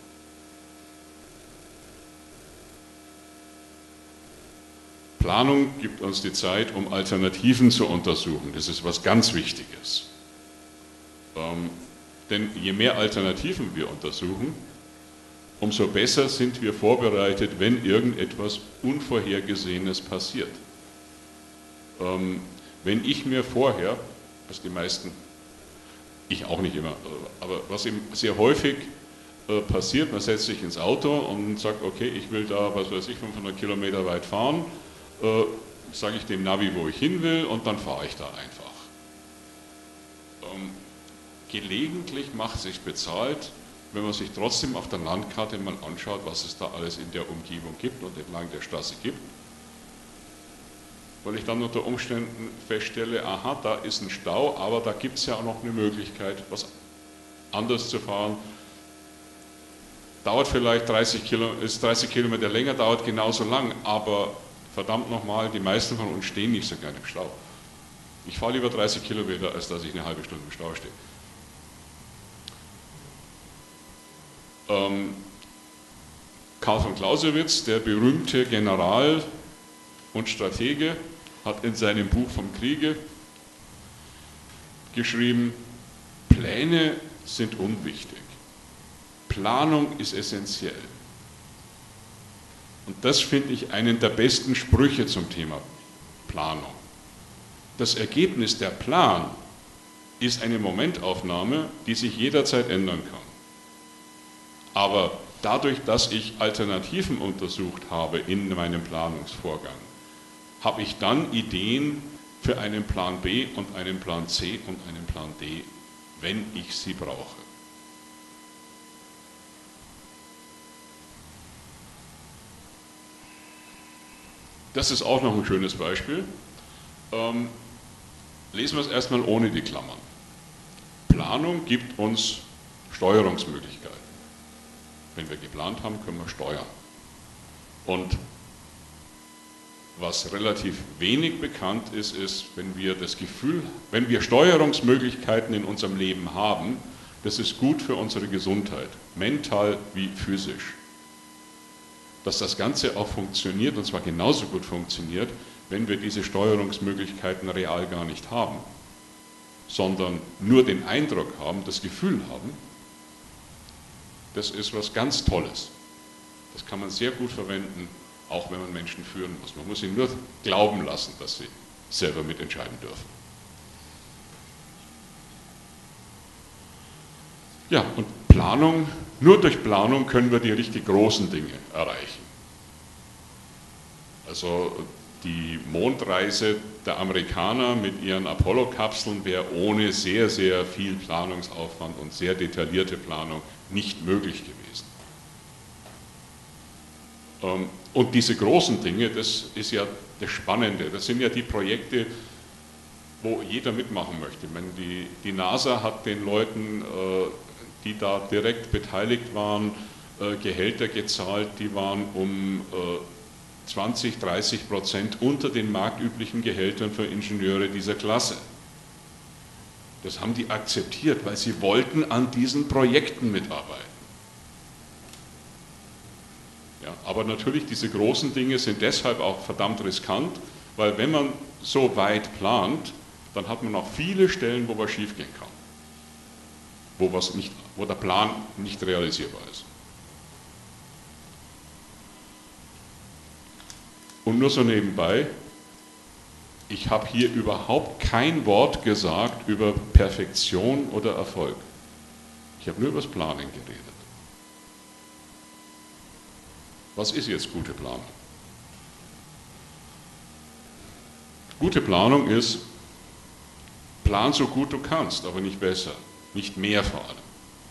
Planung gibt uns die Zeit, um Alternativen zu untersuchen. Das ist was ganz Wichtiges. Ähm, denn je mehr Alternativen wir untersuchen, umso besser sind wir vorbereitet, wenn irgendetwas Unvorhergesehenes passiert. Ähm, wenn ich mir vorher, was die meisten, ich auch nicht immer, aber was eben sehr häufig äh, passiert, man setzt sich ins Auto und sagt, okay, ich will da, was weiß ich, fünfhundert Kilometer weit fahren, äh, sage ich dem Navi, wo ich hin will und dann fahre ich da einfach. Ähm, gelegentlich macht es sich bezahlt, wenn man sich trotzdem auf der Landkarte mal anschaut, was es da alles in der Umgebung gibt und entlang der Straße gibt, weil ich dann unter Umständen feststelle, aha, da ist ein Stau, aber da gibt es ja auch noch eine Möglichkeit, was anders zu fahren. Dauert vielleicht dreißig Kilometer, ist dreißig Kilometer länger, dauert genauso lang, aber verdammt nochmal, die meisten von uns stehen nicht so gerne im Stau. Ich fahre lieber dreißig Kilometer, als dass ich eine halbe Stunde im Stau stehe. Ähm, Karl von Clausewitz, der berühmte General und Stratege, hat in seinem Buch vom Kriege geschrieben, Pläne sind unwichtig, Planung ist essentiell. Und das finde ich einen der besten Sprüche zum Thema Planung. Das Ergebnis, der Plan, ist eine Momentaufnahme, die sich jederzeit ändern kann. Aber dadurch, dass ich Alternativen untersucht habe in meinem Planungsvorgang, habe ich dann Ideen für einen Plan B und einen Plan C und einen Plan D, wenn ich sie brauche. Das ist auch noch ein schönes Beispiel. Ähm, lesen wir es erstmal ohne die Klammern. Planung gibt uns Steuerungsmöglichkeiten. Wenn wir geplant haben, können wir steuern. Und was relativ wenig bekannt ist, ist, wenn wir das Gefühl, wenn wir Steuerungsmöglichkeiten in unserem Leben haben, das ist gut für unsere Gesundheit, mental wie physisch. Dass das Ganze auch funktioniert, und zwar genauso gut funktioniert, wenn wir diese Steuerungsmöglichkeiten real gar nicht haben, sondern nur den Eindruck haben, das Gefühl haben, das ist was ganz Tolles. Das kann man sehr gut verwenden, auch wenn man Menschen führen muss. Man muss ihnen nur glauben lassen, dass sie selber mitentscheiden dürfen. Ja, und Planung, nur durch Planung können wir die richtig großen Dinge erreichen. Also die Mondreise der Amerikaner mit ihren Apollo-Kapseln wäre ohne sehr, sehr viel Planungsaufwand und sehr detaillierte Planung nicht möglich gewesen. Und diese großen Dinge, das ist ja das Spannende, das sind ja die Projekte, wo jeder mitmachen möchte. Ich meine, die, die NASA hat den Leuten, die da direkt beteiligt waren, Gehälter gezahlt, die waren um zwanzig, dreißig Prozent unter den marktüblichen Gehältern für Ingenieure dieser Klasse. Das haben die akzeptiert, weil sie wollten an diesen Projekten mitarbeiten. Ja, aber natürlich, diese großen Dinge sind deshalb auch verdammt riskant, weil wenn man so weit plant, dann hat man auch viele Stellen, wo was schiefgehen kann, wo, was nicht, wo der Plan nicht realisierbar ist. Und nur so nebenbei, ich habe hier überhaupt kein Wort gesagt über Perfektion oder Erfolg. Ich habe nur über das Planen geredet. Was ist jetzt gute Planung? Gute Planung ist, plan so gut du kannst, aber nicht besser, nicht mehr vor allem.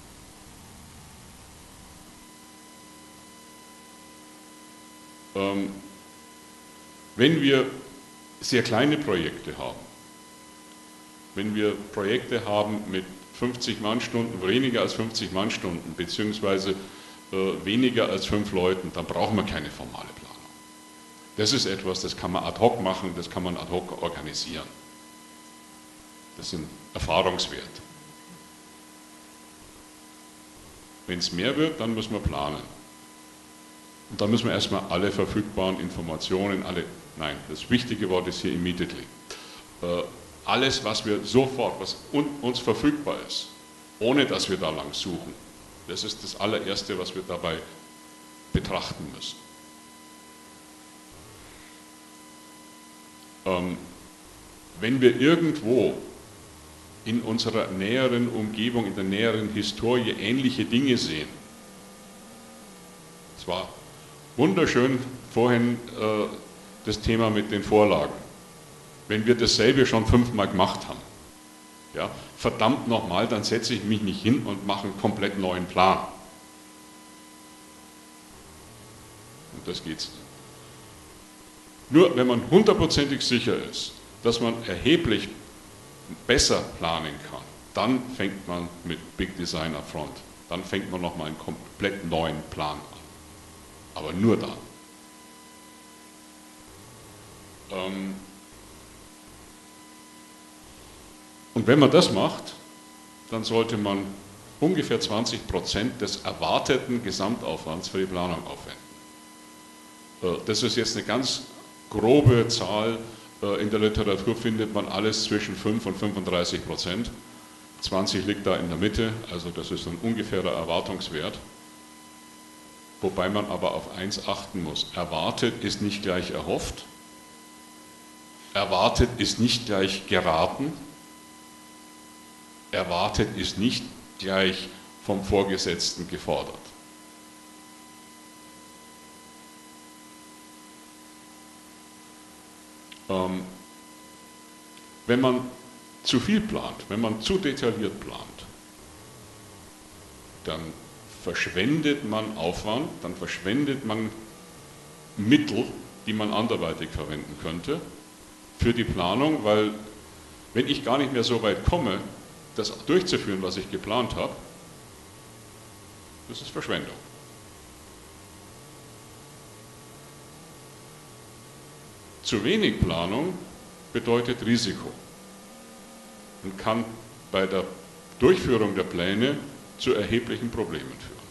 Ähm, wenn wir sehr kleine Projekte haben, wenn wir Projekte haben mit fünfzig Mannstunden, weniger als fünfzig Mannstunden, beziehungsweise weniger als fünf Leuten, dann brauchen wir keine formale Planung. Das ist etwas, das kann man ad hoc machen, das kann man ad hoc organisieren. Das sind Erfahrungswerte. Wenn es mehr wird, dann müssen wir planen. Und dann müssen wir erstmal alle verfügbaren Informationen, alle, nein, das wichtige Wort ist hier immediately. Äh, alles, was wir sofort, was un, uns verfügbar ist, ohne dass wir da lang suchen, das ist das allererste, was wir dabei betrachten müssen. Ähm, wenn wir irgendwo in unserer näheren Umgebung, in der näheren Historie ähnliche Dinge sehen, es war wunderschön vorhin äh, das Thema mit den Vorlagen, wenn wir dasselbe schon fünfmal gemacht haben, ja, verdammt nochmal, dann setze ich mich nicht hin und mache einen komplett neuen Plan. Und das geht's nicht. Nur wenn man hundertprozentig sicher ist, dass man erheblich besser planen kann, dann fängt man mit Big Design up front. Dann fängt man nochmal einen komplett neuen Plan an. Aber nur dann. Ähm, Und wenn man das macht, dann sollte man ungefähr zwanzig Prozent des erwarteten Gesamtaufwands für die Planung aufwenden. Das ist jetzt eine ganz grobe Zahl. In der Literatur findet man alles zwischen fünf und fünfunddreißig Prozent. zwanzig liegt da in der Mitte, also das ist ein ungefährer Erwartungswert. Wobei man aber auf eins achten muss. Erwartet ist nicht gleich erhofft. Erwartet ist nicht gleich geraten. Erwartet ist nicht gleich vom Vorgesetzten gefordert. Ähm, wenn man zu viel plant, wenn man zu detailliert plant, dann verschwendet man Aufwand, dann verschwendet man Mittel, die man anderweitig verwenden könnte, für die Planung, weil wenn ich gar nicht mehr so weit komme, das durchzuführen, was ich geplant habe, das ist Verschwendung. Zu wenig Planung bedeutet Risiko und kann bei der Durchführung der Pläne zu erheblichen Problemen führen.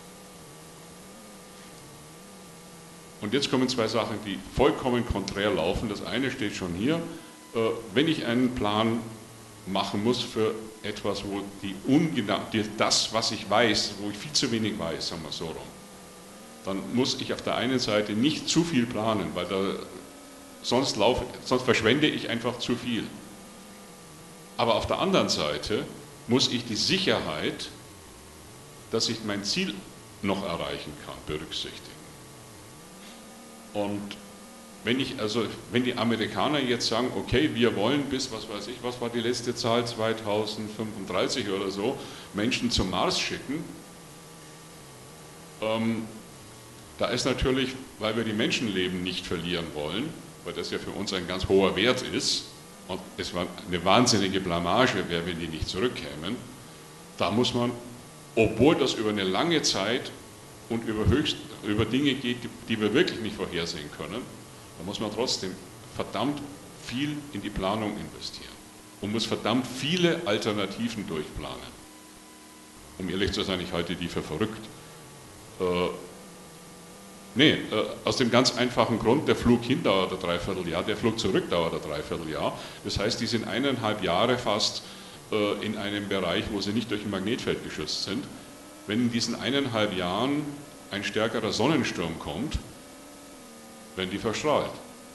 Und jetzt kommen zwei Sachen, die vollkommen konträr laufen. Das eine steht schon hier. Wenn ich einen Plan machen muss für etwas, wo die ungenau, das, was ich weiß, wo ich viel zu wenig weiß, sagen wir so rum, dann muss ich auf der einen Seite nicht zu viel planen, weil da, sonst, laufe, sonst verschwende ich einfach zu viel. Aber auf der anderen Seite muss ich die Sicherheit, dass ich mein Ziel noch erreichen kann, berücksichtigen. Und wenn ich, also, wenn die Amerikaner jetzt sagen, okay, wir wollen bis, was weiß ich, was war die letzte Zahl, zweitausendfünfunddreißig oder so, Menschen zum Mars schicken, ähm, Da ist natürlich, weil wir die Menschenleben nicht verlieren wollen, weil das ja für uns ein ganz hoher Wert ist, und es war eine wahnsinnige Blamage wäre, wenn die nicht zurückkämen, da muss man, obwohl das über eine lange Zeit und über, höchst, über Dinge geht, die, die wir wirklich nicht vorhersehen können, da muss man trotzdem verdammt viel in die Planung investieren und muss verdammt viele Alternativen durchplanen. Um ehrlich zu sein, ich halte die für verrückt. Äh, nee, äh, aus dem ganz einfachen Grund, der Flug hin dauert ein Dreivierteljahr, der Flug zurück dauert ein Dreivierteljahr. Das heißt, die sind eineinhalb Jahre fast äh, in einem Bereich, wo sie nicht durch ein Magnetfeld geschützt sind. Wenn in diesen eineinhalb Jahren ein stärkerer Sonnensturm kommt, werden die verstrahlt.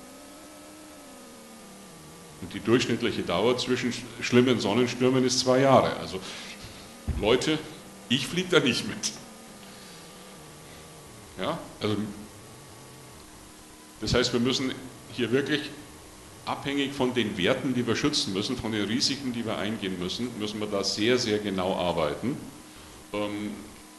Und die durchschnittliche Dauer zwischen schlimmen Sonnenstürmen ist zwei Jahre. Also Leute, ich fliege da nicht mit. Ja, also das heißt, wir müssen hier wirklich abhängig von den Werten, die wir schützen müssen, von den Risiken, die wir eingehen müssen, müssen wir da sehr, sehr genau arbeiten. Ähm,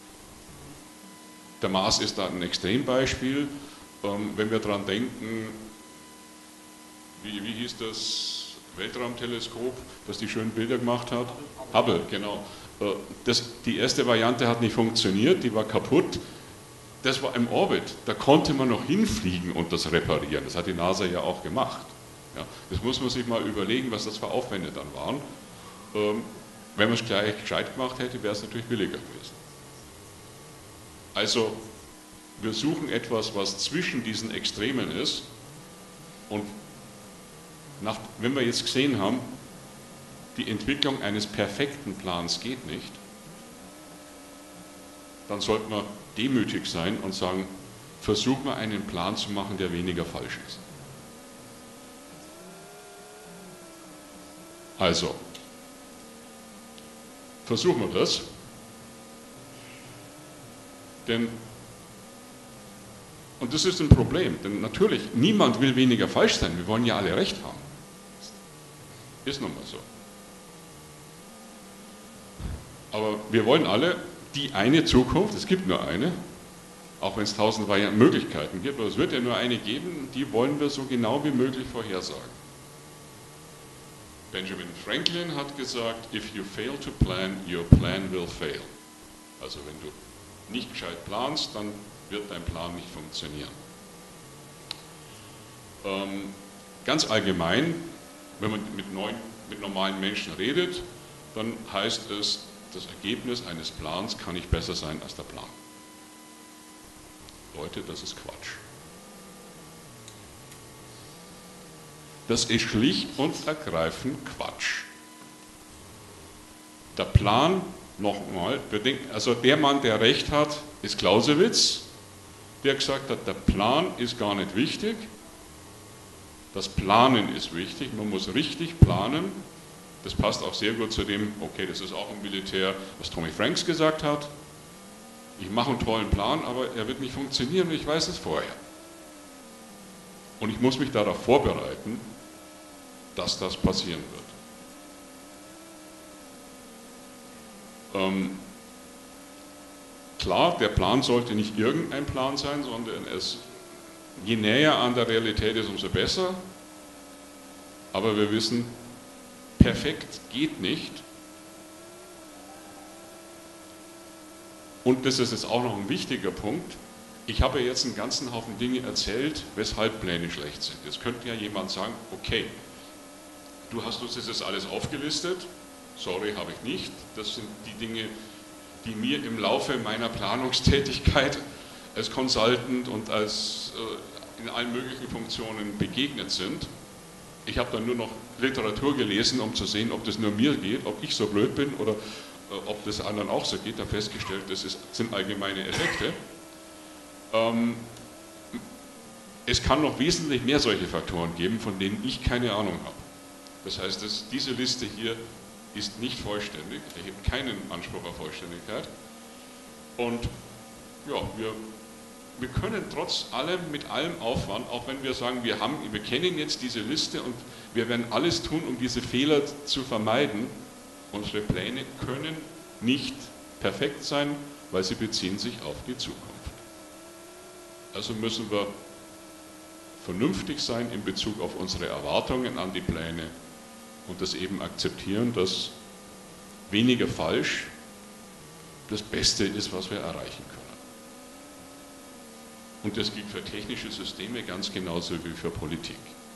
der Mars ist da ein Extrembeispiel. Ähm, wenn wir daran denken, wie, wie hieß das Weltraumteleskop, das die schönen Bilder gemacht hat? Hubble, genau. Äh, das, die erste Variante hat nicht funktioniert, die war kaputt. Das war im Orbit, da konnte man noch hinfliegen und das reparieren. Das hat die NASA ja auch gemacht. Ja, das muss man sich mal überlegen, was das für Aufwände dann waren. Ähm, wenn man es gleich gescheit gemacht hätte, wäre es natürlich billiger gewesen. Also, wir suchen etwas, was zwischen diesen Extremen ist. Und nach, wenn wir jetzt gesehen haben, die Entwicklung eines perfekten Plans geht nicht, dann sollten wir demütig sein und sagen, versuchen wir einen Plan zu machen, der weniger falsch ist. Also, versuchen wir das, denn, und das ist ein Problem, denn natürlich, niemand will weniger falsch sein, wir wollen ja alle recht haben. Ist nun mal so. Aber wir wollen alle die eine Zukunft, es gibt nur eine, auch wenn es tausend Möglichkeiten gibt, aber es wird ja nur eine geben, die wollen wir so genau wie möglich vorhersagen. Benjamin Franklin hat gesagt, if you fail to plan, your plan will fail. Also wenn du nicht gescheit planst, dann wird dein Plan nicht funktionieren. Ähm, ganz allgemein, wenn man mit, neuen, mit normalen Menschen redet, dann heißt es, das Ergebnis eines Plans kann nicht besser sein als der Plan. Leute, das ist Quatsch. Das ist schlicht und ergreifend Quatsch. Der Plan, nochmal, also der Mann, der recht hat, ist Clausewitz, der gesagt hat, der Plan ist gar nicht wichtig, das Planen ist wichtig, man muss richtig planen. Das passt auch sehr gut zu dem, okay, das ist auch im Militär, was Tommy Franks gesagt hat. Ich mache einen tollen Plan, aber er wird nicht funktionieren und ich weiß es vorher. Und ich muss mich darauf vorbereiten, dass das passieren wird. Ähm, klar, der Plan sollte nicht irgendein Plan sein, sondern es, je näher an der Realität ist, umso besser. Aber wir wissen, perfekt geht nicht. Und das ist jetzt auch noch ein wichtiger Punkt. Ich habe jetzt einen ganzen Haufen Dinge erzählt, weshalb Pläne schlecht sind. Jetzt könnte ja jemand sagen, okay, du hast uns das jetzt alles aufgelistet. Sorry, habe ich nicht. Das sind die Dinge, die mir im Laufe meiner Planungstätigkeit als Consultant und als äh, in allen möglichen Funktionen begegnet sind. Ich habe dann nur noch Literatur gelesen, um zu sehen, ob das nur mir geht, ob ich so blöd bin oder äh, ob das anderen auch so geht. Da festgestellt, das ist, sind allgemeine Effekte. Ähm, es kann noch wesentlich mehr solche Faktoren geben, von denen ich keine Ahnung habe. Das heißt, dass diese Liste hier ist nicht vollständig, erhebt keinen Anspruch auf Vollständigkeit. Und ja, wir Wir können trotz allem, mit allem Aufwand, auch wenn wir sagen, wir, haben, wir kennen jetzt diese Liste und wir werden alles tun, um diese Fehler zu vermeiden, unsere Pläne können nicht perfekt sein, weil sie beziehen sich auf die Zukunft. Also müssen wir vernünftig sein in Bezug auf unsere Erwartungen an die Pläne und das eben akzeptieren, dass weniger falsch das Beste ist, was wir erreichen können. Und das gilt für technische Systeme ganz genauso wie für Politik.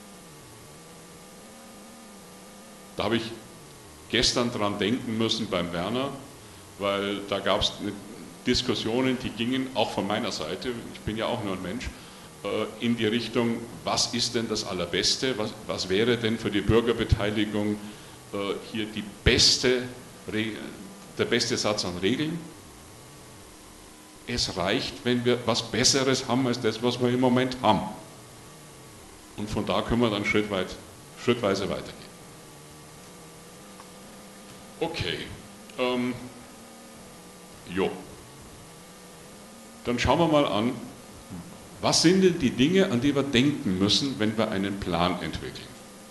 Da habe ich gestern dran denken müssen beim Werner, weil da gab es Diskussionen, die gingen auch von meiner Seite, ich bin ja auch nur ein Mensch, in die Richtung, was ist denn das Allerbeste, was, was wäre denn für die Bürgerbeteiligung hier die beste, der beste Satz an Regeln? Es reicht, wenn wir was Besseres haben als das, was wir im Moment haben. Und von da können wir dann schrittweit, schrittweise weitergehen. Okay, ähm, jo. Dann schauen wir mal an, was sind denn die Dinge, an die wir denken müssen, wenn wir einen Plan entwickeln.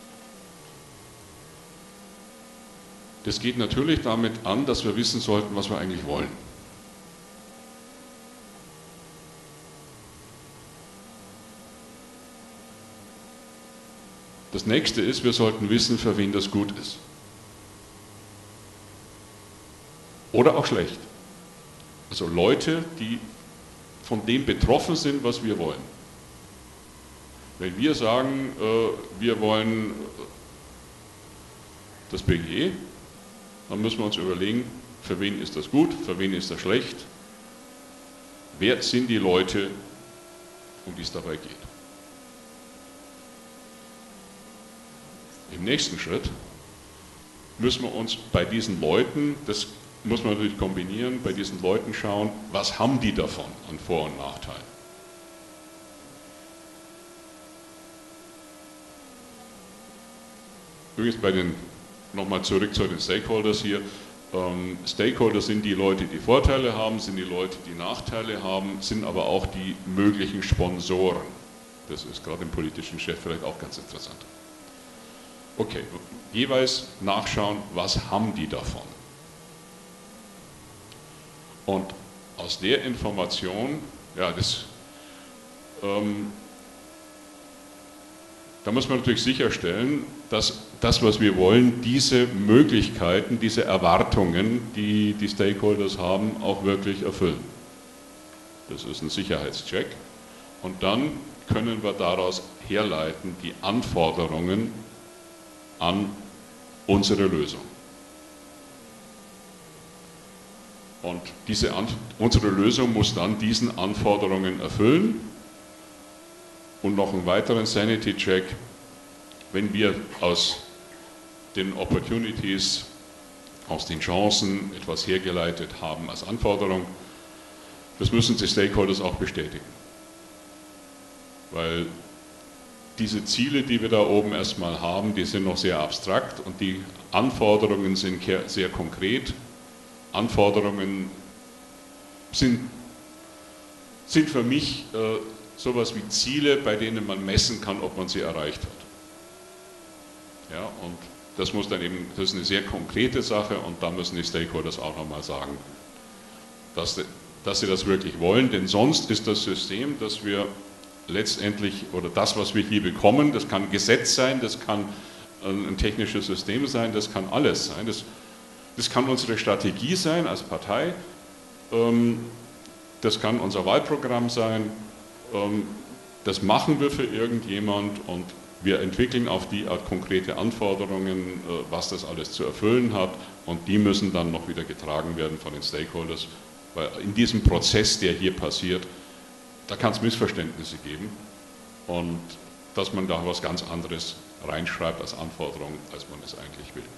Das geht natürlich damit an, dass wir wissen sollten, was wir eigentlich wollen. Das nächste ist, wir sollten wissen, für wen das gut ist. Oder auch schlecht. Also Leute, die von dem betroffen sind, was wir wollen. Wenn wir sagen, äh, wir wollen das B G E, dann müssen wir uns überlegen, für wen ist das gut, für wen ist das schlecht, wer sind die Leute, um die es dabei geht. Im nächsten Schritt müssen wir uns bei diesen Leuten, das muss man natürlich kombinieren, bei diesen Leuten schauen, was haben die davon an Vor- und Nachteilen. Übrigens bei den, nochmal zurück zu den Stakeholders hier, ähm, Stakeholder sind die Leute, die Vorteile haben, sind die Leute, die Nachteile haben, sind aber auch die möglichen Sponsoren. Das ist gerade im politischen Chef vielleicht auch ganz interessant. Okay, jeweils nachschauen, was haben die davon. Und aus der Information, ja, das, ähm, da muss man natürlich sicherstellen, dass das, was wir wollen, diese Möglichkeiten, diese Erwartungen, die die Stakeholders haben, auch wirklich erfüllen. Das ist ein Sicherheitscheck. Und dann können wir daraus herleiten, die Anforderungen an unsere Lösung. Und diese An- unsere Lösung muss dann diesen Anforderungen erfüllen. Und noch einen weiteren Sanity-Check, wenn wir aus den Opportunities, aus den Chancen etwas hergeleitet haben als Anforderung, das müssen die Stakeholders auch bestätigen. Weil diese Ziele, die wir da oben erstmal haben, die sind noch sehr abstrakt und die Anforderungen sind sehr konkret. Anforderungen sind, sind für mich äh, sowas wie Ziele, bei denen man messen kann, ob man sie erreicht hat. Ja, und das muss dann eben, das ist eine sehr konkrete Sache und da müssen die Stakeholders auch nochmal sagen, dass, dass sie das wirklich wollen, denn sonst ist das System, das wir letztendlich, oder das, was wir hier bekommen, das kann Gesetz sein, das kann ein technisches System sein, das kann alles sein, das, das kann unsere Strategie sein als Partei, das kann unser Wahlprogramm sein, das machen wir für irgendjemand und wir entwickeln auf die Art konkrete Anforderungen, was das alles zu erfüllen hat und die müssen dann noch wieder getragen werden von den Stakeholders, weil in diesem Prozess, der hier passiert, da kann es Missverständnisse geben und dass man da was ganz anderes reinschreibt als Anforderung, als man es eigentlich will.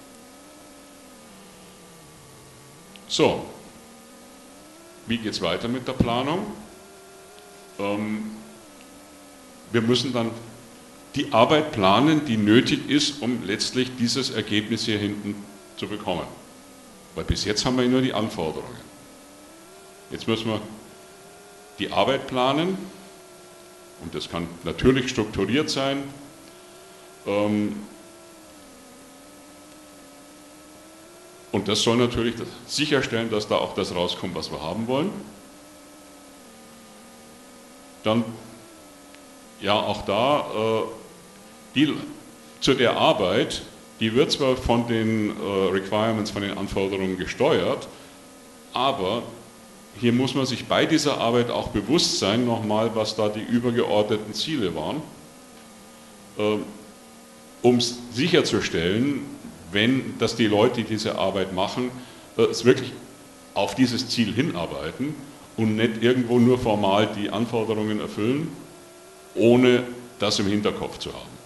So, wie geht es weiter mit der Planung? Ähm, wir müssen dann die Arbeit planen, die nötig ist, um letztlich dieses Ergebnis hier hinten zu bekommen. Weil bis jetzt haben wir nur die Anforderungen. Jetzt müssen wir die Arbeit planen und das kann natürlich strukturiert sein. Ähm, und das soll natürlich sicherstellen, dass da auch das rauskommt, was wir haben wollen. dann, ja auch da, äh, die, zu der Arbeit, die wird zwar von den äh, Requirements, von den Anforderungen gesteuert, aber hier muss man sich bei dieser Arbeit auch bewusst sein, nochmal, was da die übergeordneten Ziele waren, äh, um sicherzustellen, wenn, dass die Leute, die diese Arbeit machen, äh, es wirklich auf dieses Ziel hinarbeiten und nicht irgendwo nur formal die Anforderungen erfüllen, ohne das im Hinterkopf zu haben.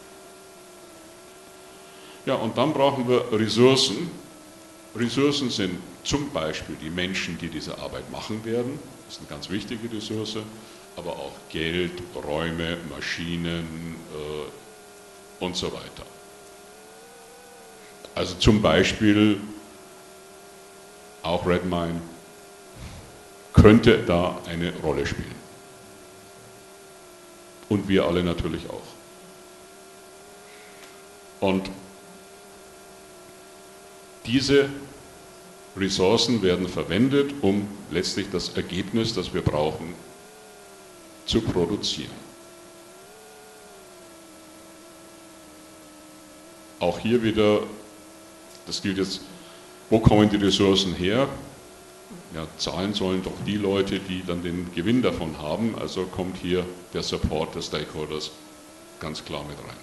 Ja, und dann brauchen wir Ressourcen. Ressourcen sind zum Beispiel die Menschen, die diese Arbeit machen werden. Das ist eine ganz wichtige Ressource, aber auch Geld, Räume, Maschinen äh, und so weiter. Also zum Beispiel auch Redmine könnte da eine Rolle spielen. Und wir alle natürlich auch. Und diese Ressourcen werden verwendet, um letztlich das Ergebnis, das wir brauchen, zu produzieren. Auch hier wieder, das gilt jetzt, wo kommen die Ressourcen her? Ja, zahlen sollen doch die Leute, die dann den Gewinn davon haben, also kommt hier der Support der Stakeholders ganz klar mit rein.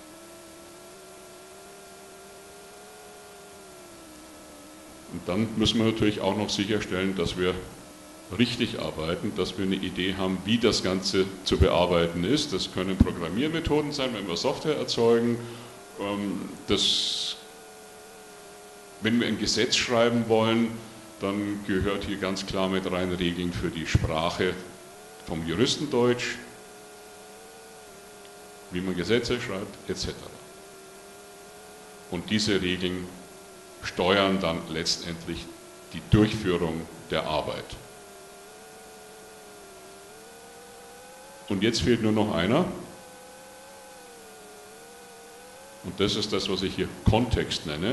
Und dann müssen wir natürlich auch noch sicherstellen, dass wir richtig arbeiten, dass wir eine Idee haben, wie das Ganze zu bearbeiten ist. Das können Programmiermethoden sein, wenn wir Software erzeugen. Das, wenn wir ein Gesetz schreiben wollen, dann gehört hier ganz klar mit rein Regeln für die Sprache vom Juristendeutsch, wie man Gesetze schreibt, et cetera. Und diese Regeln steuern dann letztendlich die Durchführung der Arbeit. Und jetzt fehlt nur noch einer. Und das ist das, was ich hier Kontext nenne.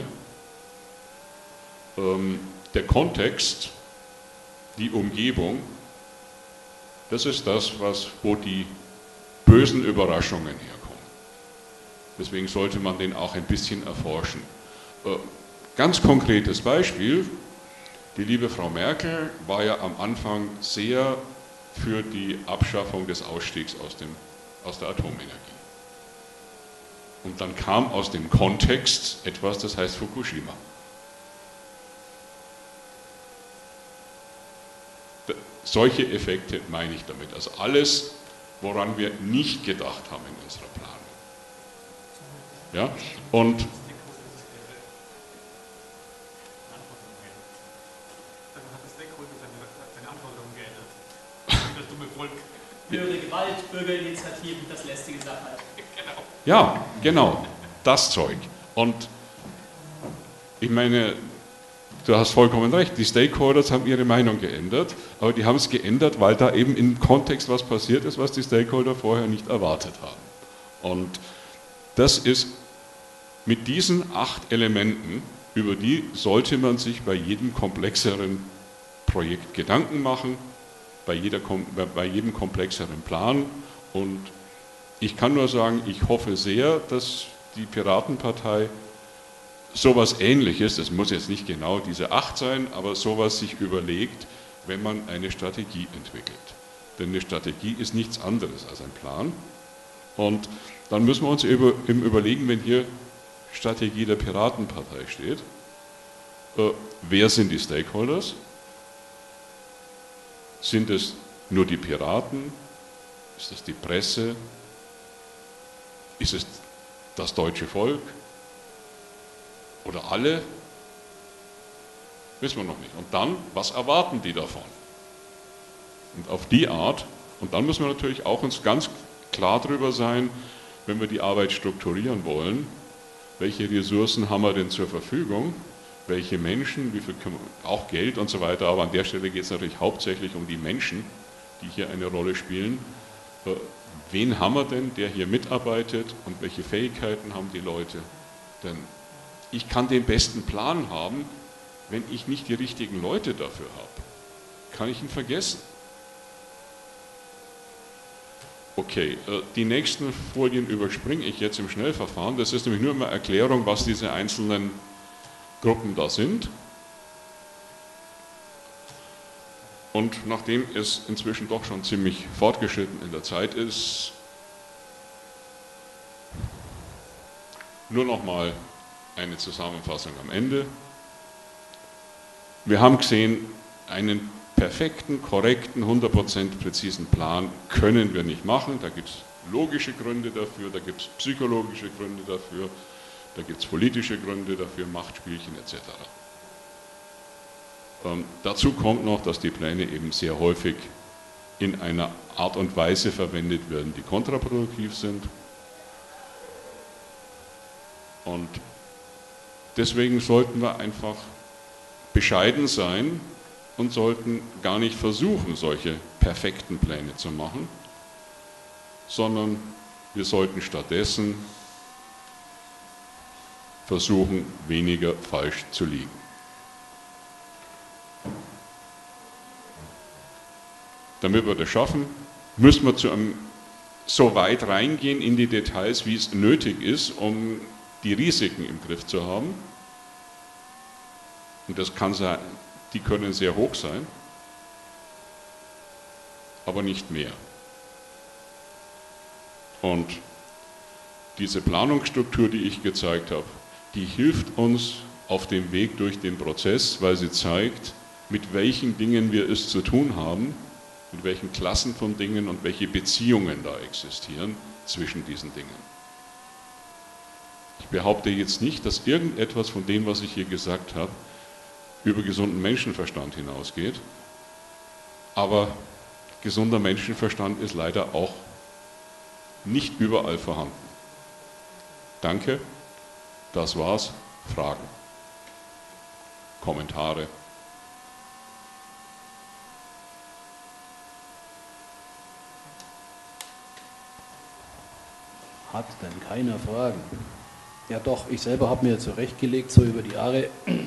Ähm, der Kontext, die Umgebung, das ist das, was, wo die bösen Überraschungen herkommen. Deswegen sollte man den auch ein bisschen erforschen. Äh, Ganz konkretes Beispiel, die liebe Frau Merkel war ja am Anfang sehr für die Abschaffung des Ausstiegs aus, dem, aus der Atomenergie. Und dann kam aus dem Kontext etwas, das heißt Fukushima. Solche Effekte meine ich damit, also alles, woran wir nicht gedacht haben in unserer Planung. Ja? Und Höhere Gewalt, Bürgerinitiativen, das lästige Sache. Genau. Ja, genau, das Zeug. Und ich meine, du hast vollkommen recht, die Stakeholders haben ihre Meinung geändert, aber die haben es geändert, weil da eben im Kontext was passiert ist, was die Stakeholder vorher nicht erwartet haben. Und das ist mit diesen acht Elementen, über die sollte man sich bei jedem komplexeren Projekt Gedanken machen, bei, jeder, bei jedem komplexeren Plan. Und ich kann nur sagen, ich hoffe sehr, dass die Piratenpartei sowas Ähnliches, das muss jetzt nicht genau diese acht sein, aber sowas sich überlegt, wenn man eine Strategie entwickelt. Denn eine Strategie ist nichts anderes als ein Plan. Und dann müssen wir uns eben überlegen, wenn hier Strategie der Piratenpartei steht, äh, wer sind die Stakeholders? Sind es nur die Piraten? Ist es die Presse? Ist es das deutsche Volk? Oder alle? Wissen wir noch nicht. Und dann, was erwarten die davon? Und auf die Art, und dann müssen wir natürlich auch uns ganz klar darüber sein, wenn wir die Arbeit strukturieren wollen, welche Ressourcen haben wir denn zur Verfügung? Welche Menschen, wie viel, auch Geld und so weiter, aber an der Stelle geht es natürlich hauptsächlich um die Menschen, die hier eine Rolle spielen. Wen haben wir denn, der hier mitarbeitet und welche Fähigkeiten haben die Leute? Denn ich kann den besten Plan haben, wenn ich nicht die richtigen Leute dafür habe. Kann ich ihn vergessen. Okay, die nächsten Folien überspringe ich jetzt im Schnellverfahren. Das ist nämlich nur eine Erklärung, was diese einzelnen Gruppen da sind. Und nachdem es inzwischen doch schon ziemlich fortgeschritten in der Zeit ist, nur noch mal eine Zusammenfassung am Ende. Wir haben gesehen, einen perfekten, korrekten, hundert Prozent präzisen Plan können wir nicht machen. Da gibt es logische Gründe dafür, da gibt es psychologische Gründe dafür, da gibt es politische Gründe dafür, Machtspielchen et cetera. Ähm, dazu kommt noch, dass die Pläne eben sehr häufig in einer Art und Weise verwendet werden, die kontraproduktiv sind. Und deswegen sollten wir einfach bescheiden sein und sollten gar nicht versuchen, solche perfekten Pläne zu machen, sondern wir sollten stattdessen versuchen, weniger falsch zu liegen. Damit wir das schaffen, müssen wir zu einem, so weit reingehen in die Details, wie es nötig ist, um die Risiken im Griff zu haben. Und das kann sein, die können sehr hoch sein, aber nicht mehr. Und diese Planungsstruktur, die ich gezeigt habe, die hilft uns auf dem Weg durch den Prozess, weil sie zeigt, mit welchen Dingen wir es zu tun haben, mit welchen Klassen von Dingen und welche Beziehungen da existieren zwischen diesen Dingen. Ich behaupte jetzt nicht, dass irgendetwas von dem, was ich hier gesagt habe, über gesunden Menschenverstand hinausgeht, aber gesunder Menschenverstand ist leider auch nicht überall vorhanden. Danke, das war's. Fragen, Kommentare. Hat denn keiner Fragen? Ja doch, ich selber habe mir zurechtgelegt, so über die Jahre,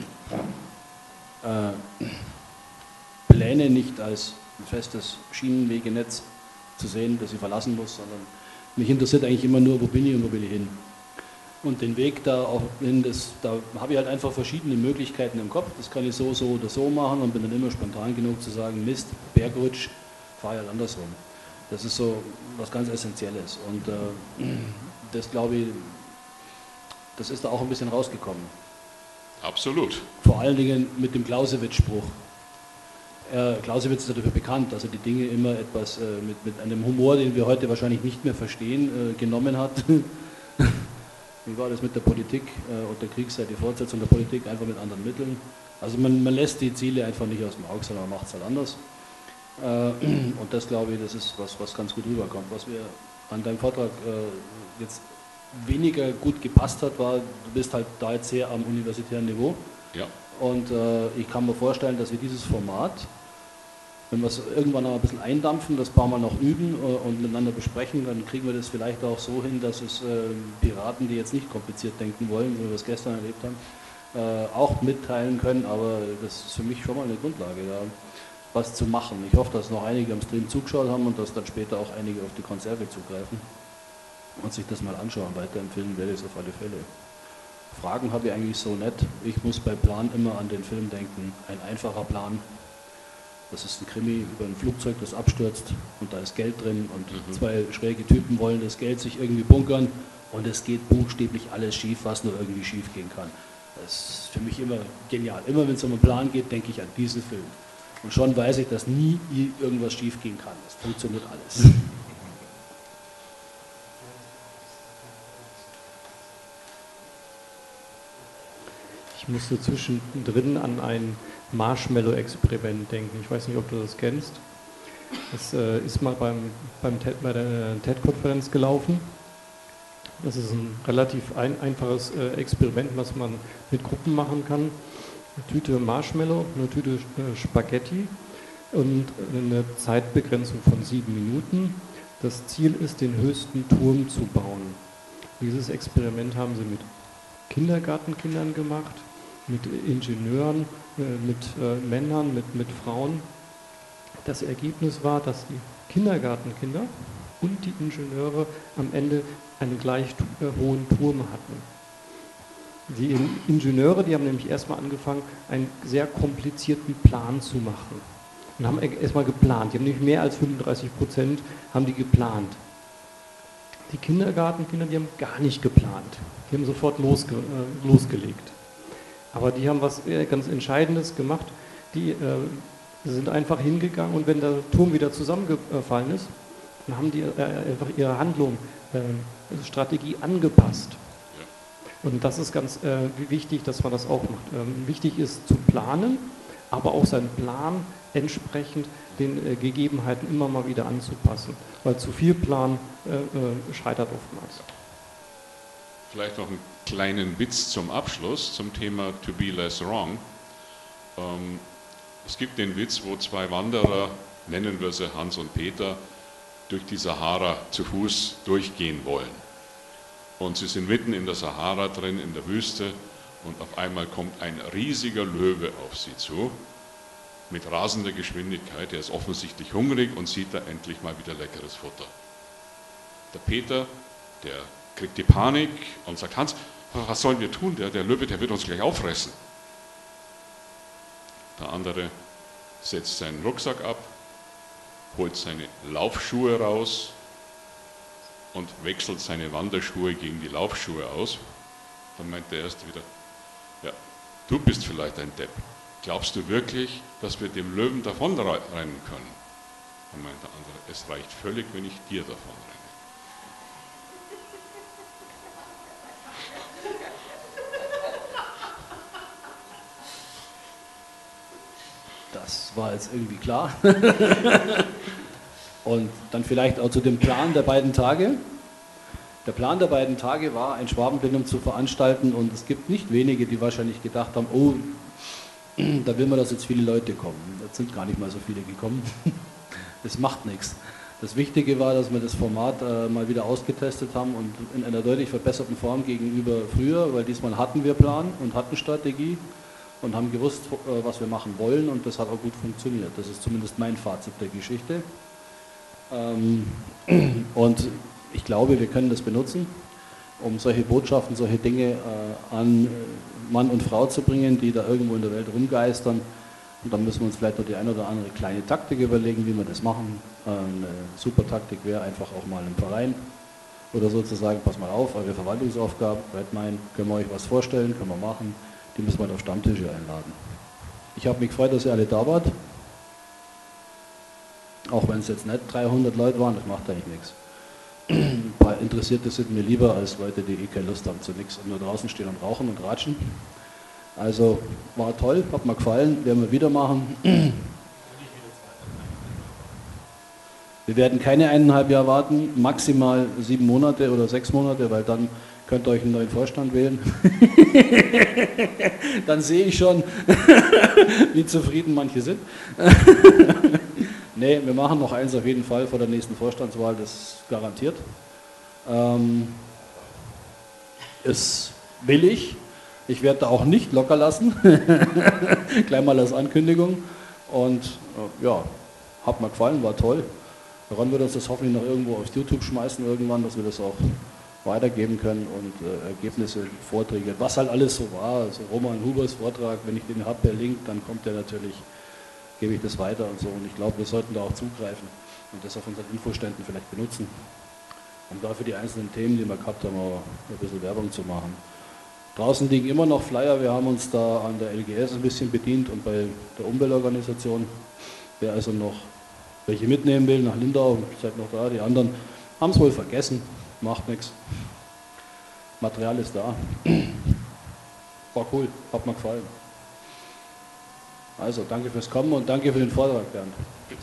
äh, Pläne nicht als ein festes Schienenwegenetz zu sehen, das ich verlassen muss, sondern mich interessiert eigentlich immer nur, wo bin ich und wo will ich hin. Und den Weg da auch hin, das, da habe ich halt einfach verschiedene Möglichkeiten im Kopf, das kann ich so, so oder so machen und bin dann immer spontan genug zu sagen, Mist, Bergrutsch, fahre ich halt andersrum. Das ist so was ganz Essentielles und äh, das glaube ich, das ist da auch ein bisschen rausgekommen. Absolut. Vor allen Dingen mit dem Clausewitz-Spruch. Äh, Clausewitz ist dafür bekannt, dass er die Dinge immer etwas äh, mit, mit einem Humor, den wir heute wahrscheinlich nicht mehr verstehen, äh, genommen hat. Wie war das mit der Politik äh, und der Kriegszeit, die Fortsetzung der Politik, einfach mit anderen Mitteln. Also man, man lässt die Ziele einfach nicht aus dem Auge, sondern man macht es halt anders. Äh, und das glaube ich, das ist was, was ganz gut rüberkommt. Was mir an deinem Vortrag äh, jetzt weniger gut gepasst hat, war, du bist halt da jetzt sehr am universitären Niveau. Ja. Und äh, ich kann mir vorstellen, dass wir dieses Format, wenn wir es irgendwann noch ein bisschen eindampfen, das paar Mal noch üben äh, und miteinander besprechen, dann kriegen wir das vielleicht auch so hin, dass es äh, Piraten, die jetzt nicht kompliziert denken wollen, so wie wir es gestern erlebt haben, äh, auch mitteilen können. Aber das ist für mich schon mal eine Grundlage, da was zu machen. Ich hoffe, dass noch einige am Stream zugeschaut haben und dass dann später auch einige auf die Konserve zugreifen und sich das mal anschauen. Weiterempfehlen werde ich es auf alle Fälle. Fragen habe ich eigentlich so nett. Ich muss bei Plan immer an den Film denken. Ein einfacher Plan. Das ist ein Krimi über ein Flugzeug, das abstürzt und da ist Geld drin und mhm. zwei schräge Typen wollen das Geld sich irgendwie bunkern und es geht buchstäblich alles schief, was nur irgendwie schief gehen kann. Das ist für mich immer genial. Immer wenn es um einen Plan geht, denke ich an diesen Film. Und schon weiß ich, dass nie irgendwas schief gehen kann. Das funktioniert alles. Ich musste zwischendrin an ein Marshmallow-Experiment denken. Ich weiß nicht, ob du das kennst. Das äh, ist mal beim, beim TED, bei der TED-Konferenz gelaufen. Das ist ein relativ ein, einfaches äh, Experiment, was man mit Gruppen machen kann. Eine Tüte Marshmallow, eine Tüte äh, Spaghetti und eine Zeitbegrenzung von sieben Minuten. Das Ziel ist, den höchsten Turm zu bauen. Dieses Experiment haben sie mit Kindergartenkindern gemacht, mit Ingenieuren, mit äh, Männern, mit, mit Frauen. Das Ergebnis war, dass die Kindergartenkinder und die Ingenieure am Ende einen gleich äh, hohen Turm hatten. Die Ingenieure, die haben nämlich erstmal angefangen, einen sehr komplizierten Plan zu machen. Und haben erstmal geplant. Die haben nämlich mehr als fünfunddreißig Prozent haben die geplant. Die Kindergartenkinder, die haben gar nicht geplant. Die haben sofort losge äh, losgelegt. Aber die haben was äh, ganz Entscheidendes gemacht. Die äh, sind einfach hingegangen und wenn der Turm wieder zusammengefallen ist, dann haben die äh, einfach ihre Handlung, äh, Strategie angepasst. Und das ist ganz äh, wichtig, dass man das auch macht. Ähm, wichtig ist zu planen, aber auch seinen Plan entsprechend den äh, Gegebenheiten immer mal wieder anzupassen. Weil zu viel Plan äh, äh, scheitert oftmals. Vielleicht noch einen kleinen Witz zum Abschluss zum Thema To Be Less Wrong. Ähm, es gibt den Witz, wo zwei Wanderer, nennen wir sie Hans und Peter, durch die Sahara zu Fuß durchgehen wollen. Und sie sind mitten in der Sahara drin, in der Wüste, und auf einmal kommt ein riesiger Löwe auf sie zu, mit rasender Geschwindigkeit. Er ist offensichtlich hungrig und sieht da endlich mal wieder leckeres Futter. Der Peter, der kriegt die Panik und sagt, Hans, was sollen wir tun? Der, der Löwe, der wird uns gleich auffressen. Der andere setzt seinen Rucksack ab, holt seine Laufschuhe raus und wechselt seine Wanderschuhe gegen die Laufschuhe aus. Dann meint der Erste wieder, ja, du bist vielleicht ein Depp. Glaubst du wirklich, dass wir dem Löwen davonrennen können? Dann meint der andere, es reicht völlig, wenn ich dir davonrenne. Das war jetzt irgendwie klar. Und dann vielleicht auch zu dem Plan der beiden Tage. Der Plan der beiden Tage war, ein Schwabenplenum zu veranstalten, und es gibt nicht wenige, die wahrscheinlich gedacht haben, oh, da will man, dass jetzt viele Leute kommen. Jetzt sind gar nicht mal so viele gekommen. Das macht nichts. Das Wichtige war, dass wir das Format äh, mal wieder ausgetestet haben und in einer deutlich verbesserten Form gegenüber früher, weil diesmal hatten wir Plan und hatten Strategie und haben gewusst, äh, was wir machen wollen, und das hat auch gut funktioniert. Das ist zumindest mein Fazit der Geschichte. Ähm, und ich glaube, wir können das benutzen, um solche Botschaften, solche Dinge äh, an Mann und Frau zu bringen, die da irgendwo in der Welt rumgeistern. Und dann müssen wir uns vielleicht noch die eine oder andere kleine Taktik überlegen, wie wir das machen. Äh, eine super Taktik wäre einfach auch mal im Verein oder so zu sagen, pass mal auf, eure Verwaltungsaufgaben, Redmine, können wir euch was vorstellen, können wir machen, die müssen wir auf Stammtische einladen. Ich habe mich gefreut, dass ihr alle da wart. Auch wenn es jetzt nicht dreihundert Leute waren, das macht eigentlich nichts. Ein paar Interessierte sind mir lieber als Leute, die eh keine Lust haben zu nichts und nur draußen stehen und rauchen und ratschen. Also war toll, hat mir gefallen, werden wir wieder machen. Wir werden keine eineinhalb Jahre warten, maximal sieben Monate oder sechs Monate, weil dann könnt ihr euch einen neuen Vorstand wählen. Dann sehe ich schon, wie zufrieden manche sind. Nee, wir machen noch eins auf jeden Fall vor der nächsten Vorstandswahl, das ist garantiert. Ähm, ist billig. Ich werde da auch nicht locker lassen. Gleich mal als Ankündigung. Und äh, ja, hat mir gefallen, war toll. Ron wird uns das hoffentlich noch irgendwo auf YouTube schmeißen irgendwann, dass wir das auch weitergeben können und äh, Ergebnisse, Vorträge, was halt alles so war. Also Roman Hubers Vortrag, wenn ich den habe per Link, dann kommt der natürlich, gebe ich das weiter und so. Und ich glaube, wir sollten da auch zugreifen und das auf unseren Infoständen vielleicht benutzen, um da für die einzelnen Themen, die wir gehabt haben, auch ein bisschen Werbung zu machen. Draußen liegen immer noch Flyer, wir haben uns da an der L G S ein bisschen bedient und bei der Umweltorganisation. Wer also noch welche mitnehmen will nach Lindau, seid noch da, die anderen haben es wohl vergessen, macht nichts. Material ist da. War cool, hat mir gefallen. Also danke fürs Kommen und danke für den Vortrag, Bernd. Bitte.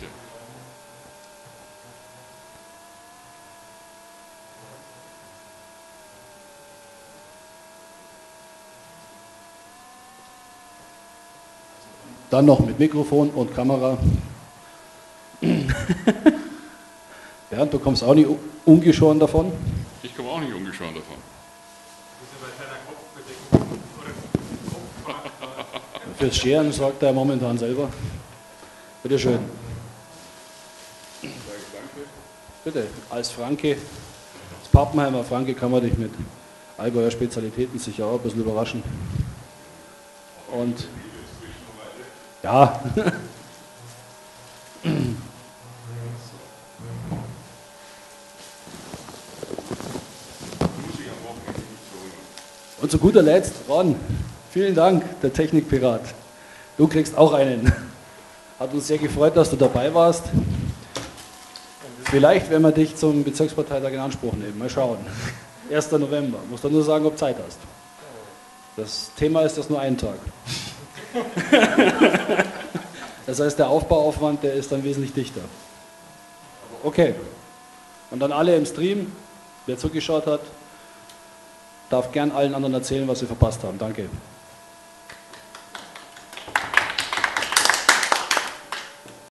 Dann noch mit Mikrofon und Kamera. Bernd, du kommst auch nicht ungeschoren davon? Ich komme auch nicht ungeschoren davon. Fürs Scheren sorgt er momentan selber. Bitte schön. Danke. Bitte, als Franke, als Pappenheimer Franke kann man dich mit Allgäuer Spezialitäten sicher auch ein bisschen überraschen. Und ja, und zu guter Letzt, Ron, vielen Dank, der Technikpirat. Du kriegst auch einen. Hat uns sehr gefreut, dass du dabei warst. Vielleicht werden wir dich zum Bezirksparteitag in Anspruch nehmen. Mal schauen. erster November. Musst du nur sagen, ob du Zeit hast. Das Thema ist das nur einen Tag. Das heißt, der Aufbauaufwand, der ist dann wesentlich dichter. Okay. Und dann alle im Stream, wer zugeschaut hat, darf gern allen anderen erzählen, was sie verpasst haben. Danke.